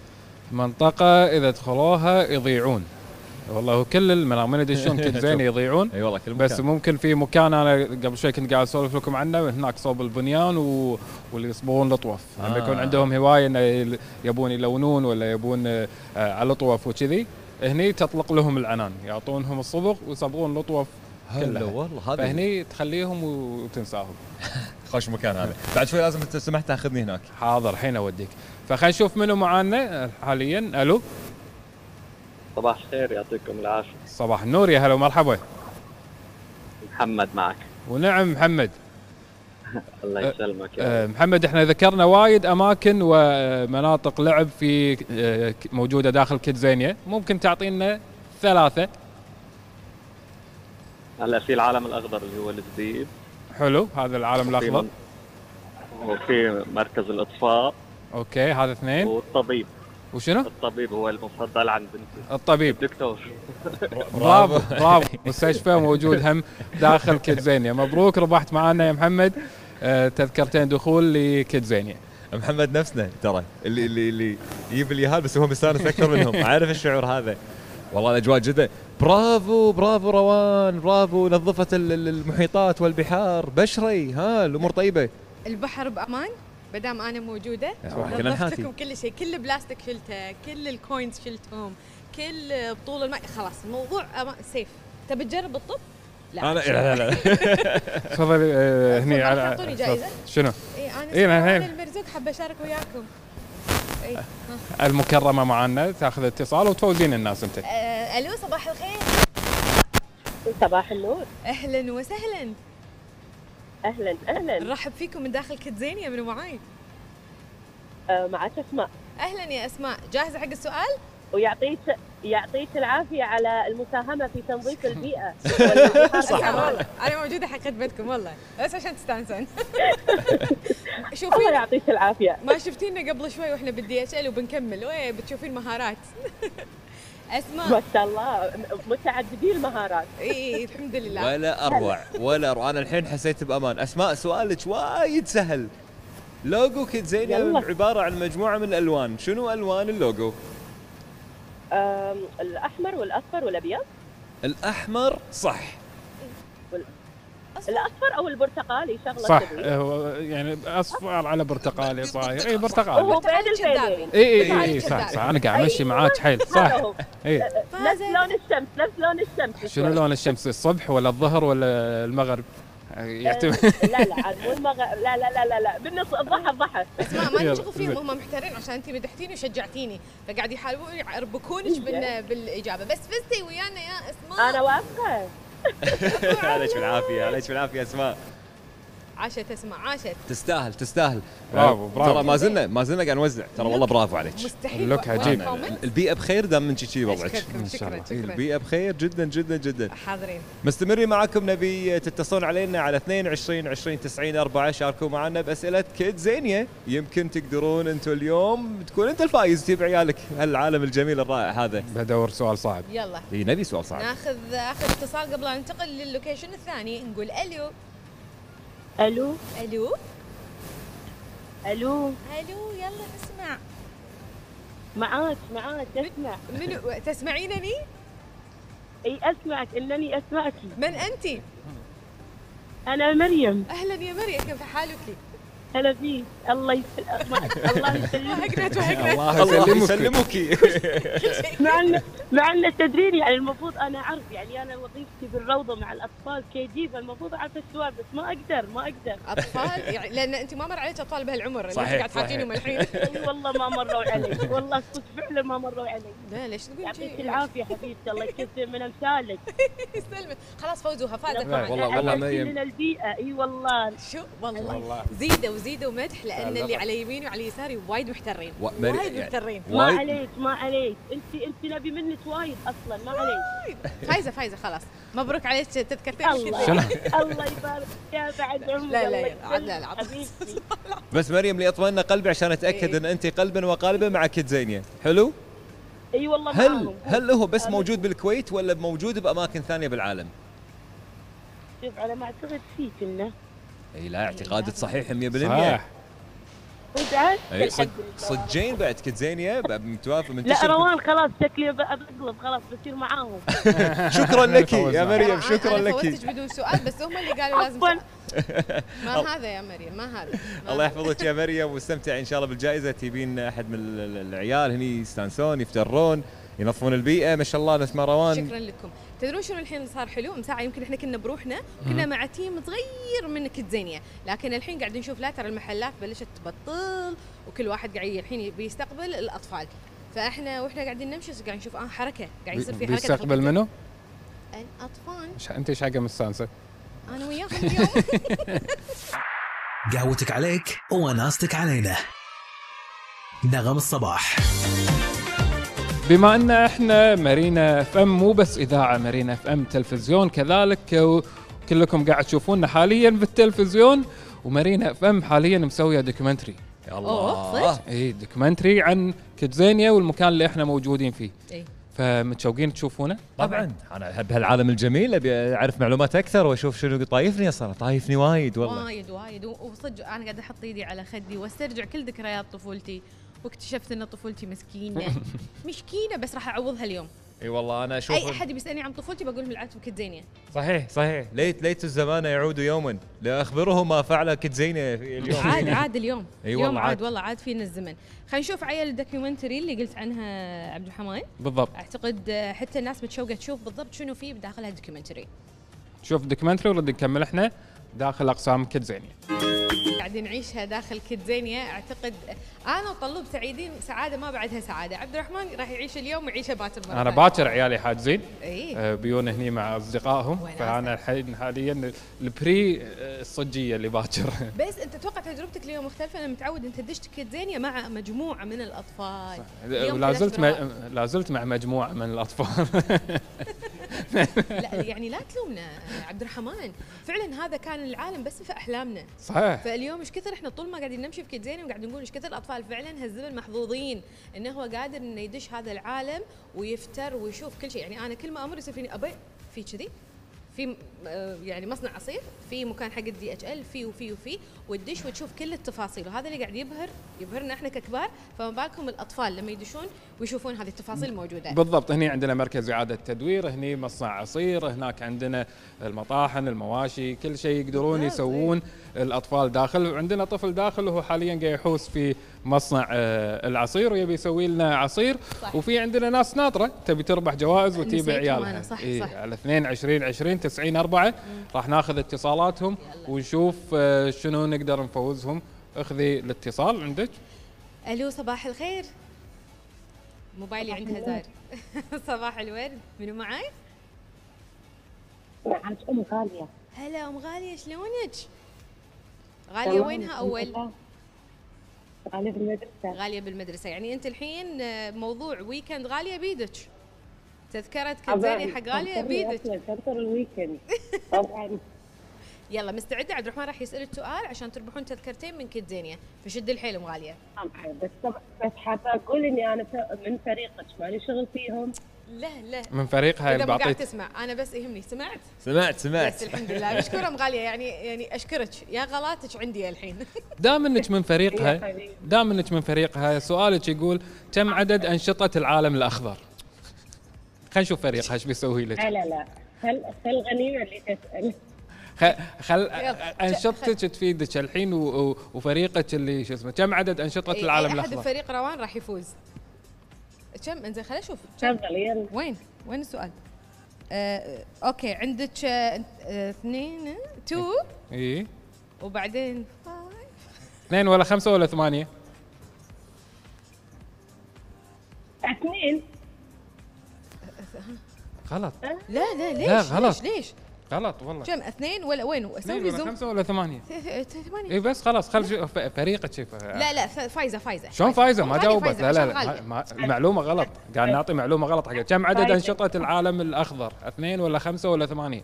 منطقة إذا دخلوها يضيعون. والله كل المناطق يدشون كيدزانيا يضيعون. اي والله كل مكان. بس ممكن في مكان أنا قبل شوي كنت قاعد أسولف لكم عنه، هناك صوب البنيان و... واللي يصبغون الأطواف. آه. لما يكون عندهم هواية إنه يل- يبون يلونون ولا يبون آه على الأطواف وكذي، هني تطلق لهم العنان، يعطونهم الصبغ ويصبغون الأطواف هلا والله هذا فهني تخليهم وتنساهم. خوش مكان هذا. بعد شوي لازم انت سمحت تاخذني هناك. حاضر الحين اوديك. فخلينا نشوف منو معانا حاليا. الو صباح الخير يعطيكم العافيه. صباح النور يا هلا ومرحبا. محمد معك. ونعم محمد. الله يسلمك يا أه محمد احنا ذكرنا وايد اماكن ومناطق لعب في أه موجوده داخل كيدزينيا، ممكن تعطينا ثلاثه؟ هلا في العالم الاخضر اللي هو الجديد. حلو هذا العالم الاخضر. وفي مركز الاطفاء. اوكي هذا اثنين. والطبيب. وشنو؟ الطبيب هو المفضل عند بنتي. الطبيب. الدكتور. برافو برافو. مستشفى موجود هم داخل كيدزينيا. مبروك ربحت معنا يا محمد أه تذكرتين دخول لكيدزينيا. محمد نفسنا ترى اللي اللي اللي يجيب اليهال بس هو مستانس اكثر منهم. عارف الشعور هذا. والله الاجواء جدا. برافو برافو روان برافو. نظفت المحيطات والبحار. بشري ها الامور طيبه. البحر بامان بدام انا موجوده. نظفت لكم كل شيء، كل بلاستيك شلته، كل الكوينز شلتهم، كل بطول الماء خلاص الموضوع سيف. تبي تجرب الطب؟ لا انا لا لا تفضل هني على تعطوني جائزه. شنو؟ اي انا إيه انا المرزوق حابه اشارك وياكم. اي المكرمه معنا تاخذ اتصال وتفوزين الناس انت. أه الو صباح الخير. صباح النور. اهلا وسهلا. اهلا اهلا. نرحب فيكم من داخل كيدزينيا. منو معاي؟ أه معك اسماء. اهلا يا اسماء، جاهزه حق السؤال؟ ويعطيك يعطيك العافيه على المساهمه في تنظيف البيئه. صح انا موجوده حق خدمتكم والله بس عشان تستانسون. شوفي الله يعطيك العافيه. ما شفتينا قبل شوي واحنا بالدي اتش ال وبنكمل وين بتشوفين مهارات. اسماء ما شاء الله متعددي المهارات. اي الحمد لله. ولا اروع ولا اروع. انا الحين حسيت بامان. اسماء سؤالك وايد سهل. لوجو كيدزينيا عباره عن مجموعه من الالوان. شنو الوان اللوجو؟ الاحمر والاصفر والابيض. الاحمر صح. الاصفر او البرتقالي شغله صح. يعني اصفر على برتقالي صاير. اي برتقالي. هو بين البينين. اي اي اي صح صح. انا قاعد امشي معاك حيل صح. اي نفس لون الشمس نفس لون الشمس. شنو لون الشمس؟ الصبح ولا الظهر ولا المغرب؟ يعتمد. لا لا عاد مو المغرب. لا لا لا لا بالنص الضحى الضحى. اسماء ما نشغل فيهم هم محتارين عشان انت مدحتيني وشجعتيني فقاعد يحاولون يربكونك بالاجابه بس فزتي ويانا يا اسماء. انا واثقه. عليك بالعافيه عليك بالعافيه اسماء. عاشت اسماء عاشت. تستاهل تستاهل. برافو برافو. ترى ما زلنا ما زلنا قاعد نوزع. ترى والله برافو عليك. مستحيل. لك عجيب. البيئه بخير دام من شي وضعك. ان شاء الله. البيئه بخير جدا جدا جدا. حاضرين. مستمرين معكم. نبي تتصلون علينا على اثنين وعشرين عشرين تسعين أربعة. شاركوا معنا باسئله كيدزينيا. يمكن تقدرون انتم اليوم تكون انت الفايز تجيب عيالك هالعالم الجميل الرائع هذا. بدور سؤال صعب. يلا. اي نبي سؤال صعب. ناخذ اخذ اتصال قبل ان ننتقل للوكيشن الثاني. نقول الو. الو الو الو الو يلا نسمع. معاك معاك اسمع. منو تسمعينني؟ اي اسمعك. انني اسمعك. من انت؟ انا مريم. اهلا يا مريم كيف حالك؟ هلا فيك. الله يسلمك. الله يسلمك. الله يسلمك. مع ان مع ان تدرين يعني المفروض انا اعرف يعني انا وظيفتي بالروضه مع الاطفال كي جي فالمفروض اعرف السؤال بس ما اقدر ما اقدر. اطفال يعني لان انت ما مر عليك اطفال بهالعمر اللي انت قاعد تحاكينهم الحين. اي والله ما مروا علي. والله صدق فعلا ما مروا علي. لا ليش تقول يعطيك العافيه حبيبتي. الله يكثر من امثالك. يسلمك. خلاص فوزوها فازت معك. والله والله مريم. لنا البيئه. اي والله. شو والله زيدوا وزيدوا مدح لان اللي على يميني وعلى يساري وايد محترين. وايد محترين. ما عليك ما عليك. انت انت نبي منك وايد اصلا ما عليك. فايزه فايزه خلاص. مبروك عليك تذكرتين. الله الله يبارك يا بعد عمرك. لا لا لا لا لا بس مريم لي اطمئن قلبي عشان اتاكد ان انت قلبا وقالبا مع كيدزينيا. حلو؟ اي والله هل معهم. هل هو بس موجود بالكويت ولا موجود باماكن ثانيه بالعالم؟ شوف على ما اعتقد في كنا. اي لا اعتقادك صحيح مية بالمية. صح. ودعت اي صد صدقين بعد كيدزينيا متوافق منتشر. لا روان خلاص شكلي بقلب خلاص بصير معاهم. شكرا لك يا مريم شكرا لك. فوزتك بدون سؤال بس هم اللي قالوا لازم. ما هذا يا مريم ما هذا. الله يحفظك يا مريم واستمتع ان شاء الله بالجائزه. تبين احد من العيال هني يستانسون يفترون ينظفون البيئه ما شاء الله ناس مروان. شكرا لكم. تدرون شنو الحين صار حلو؟ من ساعه يمكن احنا كنا بروحنا كنا مع تيم صغير من كيدزانيا، لكن الحين قاعدين نشوف لا ترى المحلات بلشت تبطل وكل واحد قاعد الحين بيستقبل الاطفال، فاحنا واحنا قاعدين نمشي قاعد نشوف اه حركه قاعد يصير في حركه. بيستقبل منو؟ الاطفال. مش انت ايش حاجه مستانسه؟ انا وياهم اليوم. قهوتك عليك وناستك علينا. نغم الصباح. بما ان احنا مارينا اف ام مو بس اذاعه، مارينا اف ام تلفزيون كذلك، وكلكم قاعد تشوفونا حاليا بالتلفزيون، ومارينا اف ام حاليا مسويه دوكيومنتري. يا الله. اي دوكيومنتري عن كيدزانيا والمكان اللي احنا موجودين فيه. اي فمتشوقين تشوفونه؟ طبعا انا احب هالعالم الجميل، ابي اعرف معلومات اكثر واشوف شنو طايفني. اصلا طايفني وايد والله وايد وايد، وصدق انا قاعده احط ايدي على خدي واسترجع كل ذكريات طفولتي، واكتشفت ان طفولتي مسكينه مسكينه بس راح اعوضها اليوم. اي والله انا اشوف اي احد بيسالني عن طفولتي بقول لهم العب كيدزانيا. صحيح صحيح. ليت ليت الزمان يعود يوما لاخبرهم ما فعل كيدزانيا اليوم. عاد عاد اليوم أي اليوم والله عاد, عاد والله عاد فينا الزمن. خلينا نشوف عيال الدوكيومنتري اللي قلت عنها عبد الرحمن. بالضبط. اعتقد حتى الناس متشوقه تشوف بالضبط شنو فيه بداخل هالدوكيومنتري. شوف دوكيومنتري ورد نكمل احنا داخل اقسام كيدزانيا. قاعدين نعيشها داخل كيدزانيا. اعتقد انا وطلوب سعيدين سعاده ما بعدها سعاده. عبد الرحمن راح يعيش اليوم ويعيشه باكر. انا باكر عيالي حاجزين ايه بيون هني مع اصدقائهم، فانا الحين حاليا البري الصجيه اللي باكر. بس انت تتوقع تجربتك اليوم مختلفه؟ انا متعود انت دشت كيدزانيا مع مجموعه من الاطفال. لا زلت م... لا زلت مع مجموعه من الاطفال. لا يعني لا تلومنا عبد الرحمن، فعلا هذا كان العالم بس في احلامنا. صحيح. فاليوم ايش كثر احنا طول ما قاعدين نمشي في كيدزانيا وقاعد نقول ايش كثر الاطفال فعلا هالزمن محظوظين انه هو قادر انه يدش هذا العالم ويفتر ويشوف كل شيء. يعني انا كل ما امر يصير فيني ابي في كذي في يعني مصنع عصير، في مكان حق الدي اتش ال، في وفي وفي وتدش وتشوف كل التفاصيل، وهذا اللي قاعد يبهر يبهرنا احنا ككبار، فما بالكم الاطفال لما يدشون ويشوفون هذه التفاصيل الموجوده. بالضبط. هني عندنا مركز اعاده تدوير، هني مصنع عصير، هناك عندنا المطاحن، المواشي، كل شيء يقدرون يسوون الاطفال داخل. وعندنا طفل داخل وهو حاليا قاعد يحوس في مصنع العصير ويبي يسوي لنا عصير. صح. وفي عندنا ناس ناطره تبي تربح جوائز وتجيب عيالها. صح إيه صح. على اثنين عشرين عشرين تسعين أربعة راح ناخذ اتصالاتهم ونشوف شنو نقدر نفوزهم. اخذي الاتصال عندك. الو صباح الخير. موبايلي عندها زار. صباح الورد. منو معاي؟ معك ام غاليه. هلا ام غاليه، شلونك؟ غاليه وينها اول؟ غاليه بالمدرسه. غاليه بالمدرسه. يعني انت الحين موضوع ويكند غاليه بيدك، تذكرة كيدزانيا حق غاليه بيدك. تذكر الويكند طبعا. يلا مستعده؟ عبد الرحمن راح يسالك سؤال عشان تربحون تذكرتين من كيدزانيا، فشد الحيل ام غاليه. طبعا بس بس حابه اقول اني انا من فريقك مالي شغل فيهم. لا لا من فريقها اللي بعطيك. قاعد تسمع انا بس يهمني. سمعت سمعت سمعت بس الحمد لله. مشكوره ام غاليه، يعني يعني اشكرك يا غلاتك عندي الحين. دام انك من فريقها دام انك من فريقها سؤالك يقول كم عدد انشطه العالم الاخضر؟ خلينا نشوف فريقها ايش بيسوي لك. لا لا لا خل خل غنيمه اللي تسال. خل انشطتك تفيدك الحين وفريقك اللي شو اسمه. كم عدد انشطه إيه العالم الاخضر؟ الاخضر. احد فريق روان راح يفوز. كم؟ انزين خلينا نشوف. تفضل يلا. وين وين السؤال؟ آه، اوكي عندك آه، اثنين تو اي وبعدين اثنين ولا خمسه ولا ثمانيه؟ اثنين. غلط. لا لا ليش؟ لا غلط. ليش ليش؟ غلط والله. كم اثنين ولا وين؟ اثنين ولا خمسه ولا ثمانيه؟ ثمانيه. اي بس خلاص خل فريقك شوف. لا لا فايزه فايزه. شلون فايزه؟ ما جاوبت. لا لا لا المعلومه غلط. قاعد نعطي معلومه غلط حق. كم عدد انشطه العالم الاخضر؟ اثنين ولا خمسه ولا ثمانيه؟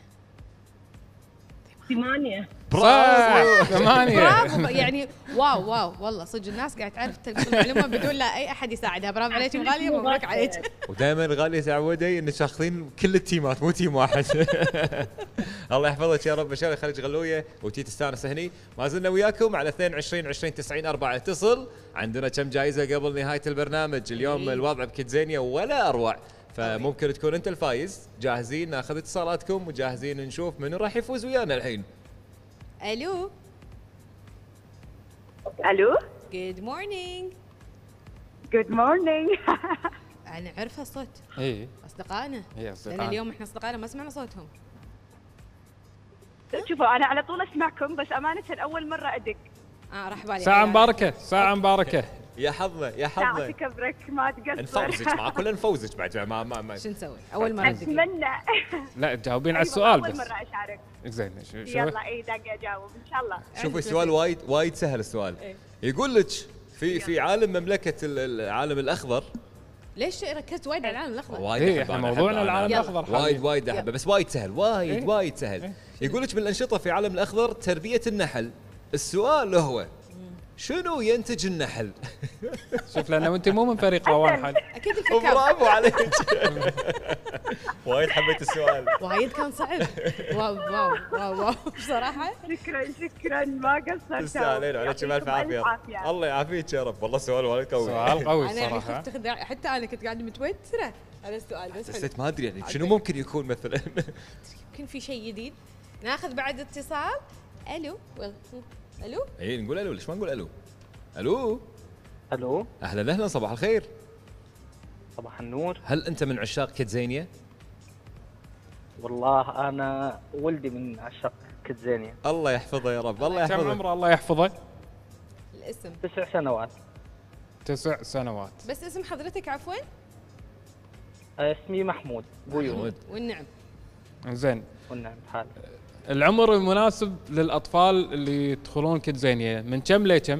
ثمانيه. برافو ثمانيه. برافو يعني واو واو والله صدق الناس قاعد تعرف تلقى المعلومه بدون لا اي احد يساعدها. برافو عليك غاليه، مبروك عليك. ودائما غاليه تعودي انك تاخذين كل التيمات مو تيم واحد. الله يحفظك يا رب. ان شاء الله يخليك غلويه وتي تستانس هني. ما زلنا وياكم على اثنين عشرين عشرين تسعين أربعة. اتصل. عندنا كم جائزه قبل نهايه البرنامج اليوم. الوضع بكيدزانيا ولا اروع، فممكن تكون انت الفايز. جاهزين ناخذ اتصالاتكم وجاهزين نشوف من راح يفوز ويانا الحين. الو الو جود مورنينج. جود مورنينج. انا عارفه الصوت. اي اصدقائنا. هي لان اصدقائنا اليوم احنا اصدقائنا ما سمعنا صوتهم. شوفوا انا على طول اسمعكم بس امانه اول مره ادق. اه راح بالي ساعة مباركة ساعة مباركة. يا حظنا يا حظنا. ساعتك ابرك ما تقصر. نفوزك مع كلنا نفوزك بعد ما ما ما شو نسوي؟ اول مرة ادق. اتمنى. لا تجاوبين على السؤال بس. اول مره اشارك. زين شو شو يلا اي دقه اجاوب ان شاء الله. شوفي السؤال وايد وايد سهل السؤال. يقول لك في في عالم مملكة العالم الأخضر. ليش ركزت وايد على العالم الاخضر؟ وايد إيه أحبه، احنا أنا موضوعنا أحبه، العالم أنا الاخضر وايد حبيبي. وايد احبه بس وايد سهل وايد إيه؟ وايد سهل. يقول لك من الأنشطة في العالم الأخضر تربية النحل. السؤال هو شنو ينتج النحل؟ شوف لأنه وأنت مو من فريق روان حل. اكيد الكاكاو. برافو عليك. وايد حبيت السؤال. وايد كان صعب. واو واو واو واو بصراحه. شكرا شكرا ما قصرت. تستاهلين عليك بالف عافيه. الله يعافيك يا رب. والله سؤال وايد قوي. سؤال قوي انا يعني الصراحة. خفت أخذ- حتى انا كنت قاعده متوتره على السؤال بس حلو. حسيت ما ادري يعني شنو ممكن يكون مثلا. يمكن في شيء جديد. ناخذ بعد اتصال. الو وال- الو اي نقول الو ليش ما نقول الو؟ الو الو اهلا اهلا صباح الخير. صباح النور. هل انت من عشاق كيدزينيا؟ والله انا ولدي من عشاق كيدزينيا. الله يحفظه يا رب. الله كم يحفظه. عمره الله يحفظه؟ الاسم تسع سنوات. تسع سنوات. بس اسم حضرتك عفوا. اسمي محمود بويو. والنعم. زين والنعم حال. العمر المناسب للأطفال اللي يدخلون كيدزينيا من كم لكم؟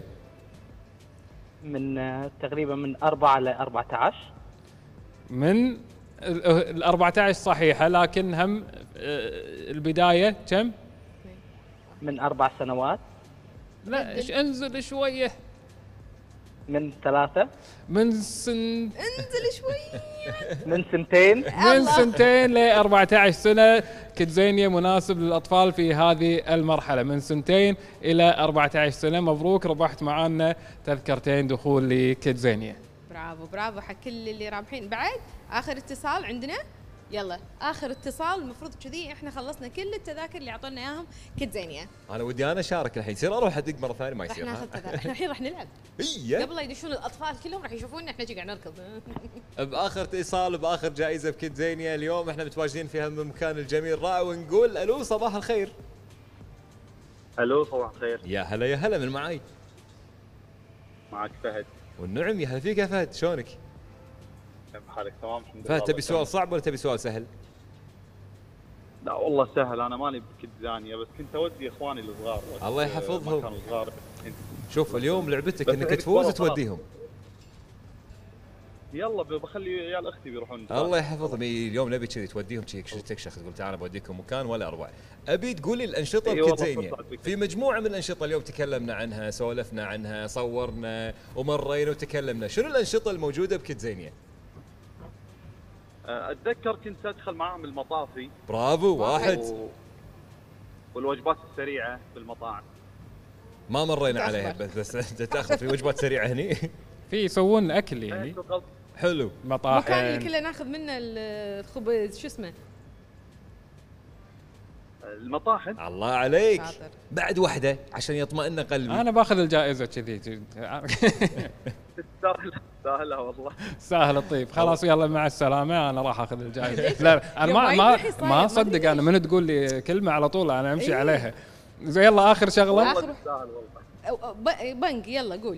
من آه، تقريبا من أربعة ل أربعة عشر. من ال ال- أربعة عشر صحيحة لكن هم آه، البداية كم؟ من أربع سنوات. لا إيش انزل شوية. من ثلاثة. من سن انزل شوي. من سنتين. من سنتين ل أربعة عشر سنة كيدزينيا مناسب للأطفال في هذه المرحلة من سنتين إلى أربعة عشر سنة. مبروك ربحت معانا تذكرتين دخول لكيدزينيا. برافو برافو حق كل اللي رابحين. بعد اخر اتصال عندنا. يلا اخر اتصال. المفروض كذي احنا خلصنا كل التذاكر اللي اعطونا اياهم كيدزينيا. انا ودي انا اشارك الحين يصير اروح ادق مره ثانيه ما راح يصير. ناخذ تذاكر. احنا الحين راح نلعب. اي قبل لا يدشون الاطفال كلهم راح يشوفونا احنا قاعد نركض. باخر اتصال باخر جائزه بكيدزينيا اليوم احنا متواجدين في هذا المكان الجميل الرائع ونقول الو صباح الخير. الو صباح الخير. يا هلا يا هلا من معاي؟ معك فهد. والنعم يا هلا فيك يا فهد شلونك؟ كيف حالك؟ تمام الحمد لله. فهد تبي سؤال صعب ولا تبي سؤال سهل؟ لا والله سهل. انا ماني بكيدزانيا بس كنت اودي اخواني الصغار. وقت الله يحفظهم. ما كانوا صغار. شوف اليوم لعبتك بس انك عندك تفوز فرص. وتوديهم. يلا بخلي عيال اختي بيروحون. الله يحفظهم. إي، اليوم نبي كذي توديهم كذي تكشخ تقول تعال بوديكم مكان ولا اروع. ابي تقولي الانشطه أي والله بكيدزينيا. فرصة عندك. في مجموعه من الانشطه اليوم تكلمنا عنها سولفنا عنها صورنا ومرينا وتكلمنا. شنو الانشطه الموجوده بكيدزينيا؟ اتذكر كنت ادخل معاهم المطافي. برافو واحد. و... والوجبات السريعه بالمطاعم. ما مرينا عليها بس بس انت تاخذ في وجبات سريعه هني. في يسوون أكل يعني حلو. المكان اللي مطاحن. كله ناخذ منه الخبز شو اسمه. المطاحن. الله عليك. شاطر. بعد واحده عشان يطمئن قلبي. أنا باخذ الجائزة كذي. تستاهل تستاهلها والله. سهل الطيب. خلاص يلا مع السلامة أنا راح أخذ الجائزة. لا أنا ما وايد ما الحين صاير، ما ما أصدق أدري أنا من تقول لي كلمة على طول أنا أمشي إيه. عليها. زي يلا آخر شغلة. آخر- تستاهل والله. أو- أو ب- بنك يلا قول.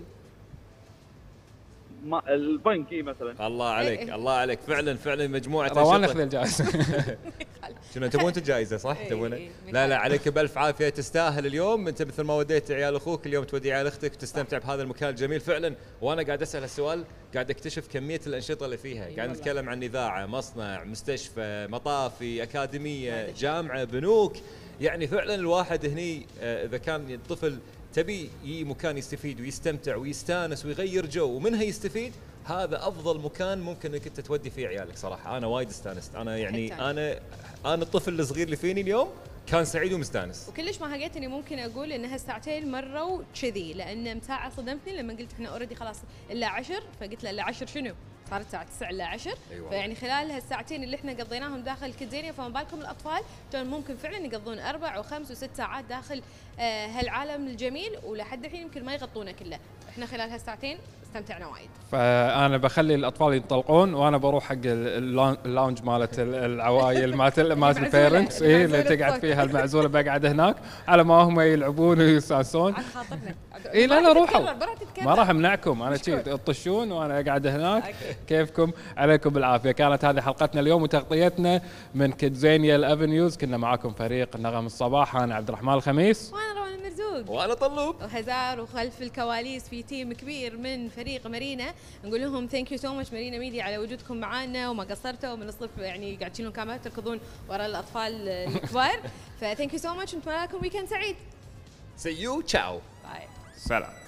ما البنك اي مثلا. الله عليك إيه. الله عليك فعلا فعلا مجموعه روان أنشطة. أخذ الجائزة. شنو تبون الجائزه صح؟ إيه، تبون إيه، لا لا عليك بالف عافيه تستاهل اليوم. انت مثل ما وديت عيال اخوك اليوم تودي عيال اختك وتستمتع بهذا المكان الجميل فعلا. وانا قاعد اسال السؤال قاعد اكتشف كميه الانشطه اللي فيها. قاعد نتكلم عن اذاعه مصنع مستشفى مطافي اكاديميه جامعه بنوك. يعني فعلا الواحد هني آه، اذا كان الطفل تبي يجي مكان يستفيد ويستمتع ويستانس ويغير جو ومنها يستفيد هذا افضل مكان ممكن انك انت تودي فيه عيالك صراحه. انا وايد استانست. انا يعني حتى انا انا الطفل الصغير اللي فيني اليوم كان سعيد ومستانس. وكلش ما هقيت اني ممكن اقول ان هالساعتين مروا كذي لان متاعه صدمتني لما قلت احنا اوريدي خلاص الا عشر فقلت له الا عشر شنو؟ صارت الساعه تسعة الا عشر. أيوة. فيعني خلال هالساعتين اللي احنا قضيناهم داخل كيدزينيا فما بالكم الاطفال كان ممكن فعلا يقضون اربع وخمس وست ساعات داخل آه هالعالم الجميل ولحد الحين يمكن ما يغطونه كله. احنا خلال هالساعتين استمتعنا وايد. فانا بخلي الاطفال ينطلقون وانا بروح حق اللون- اللونج مالت ال- العوايل مالت ال- مالت المعزولة، البيرنتس اي اللي المعزولة تقعد الصوت. فيها المعزوله بقعد هناك على ما هم يلعبون ويستانسون. عاد خاطرنا. اي لا لا روحوا تتكرر، برا تتكرر. ما راح امنعكم انا شي تطشون وانا قاعد هناك. كيفكم عليكم بالعافيه. كانت هذه حلقتنا اليوم وتغطيتنا من كيدزينيا الافنيوز. كنا معاكم فريق نغم الصباح، انا عبد الرحمن الخميس وانا روان المرزوق وانا طلوب وهزار، وخلف الكواليس في تيم كبير من فريق مارينا. نقول لهم ثانك يو سو ماتش مارينا ميديا على وجودكم معنا وما قصرتوا من الصف، يعني قاعد تشيلون كاميرات تركضون ورا الاطفال الكبار. فثانك يو سو ماتش ونتمنى لكم ويكند سعيد. سي يو تشاو باي. سلام.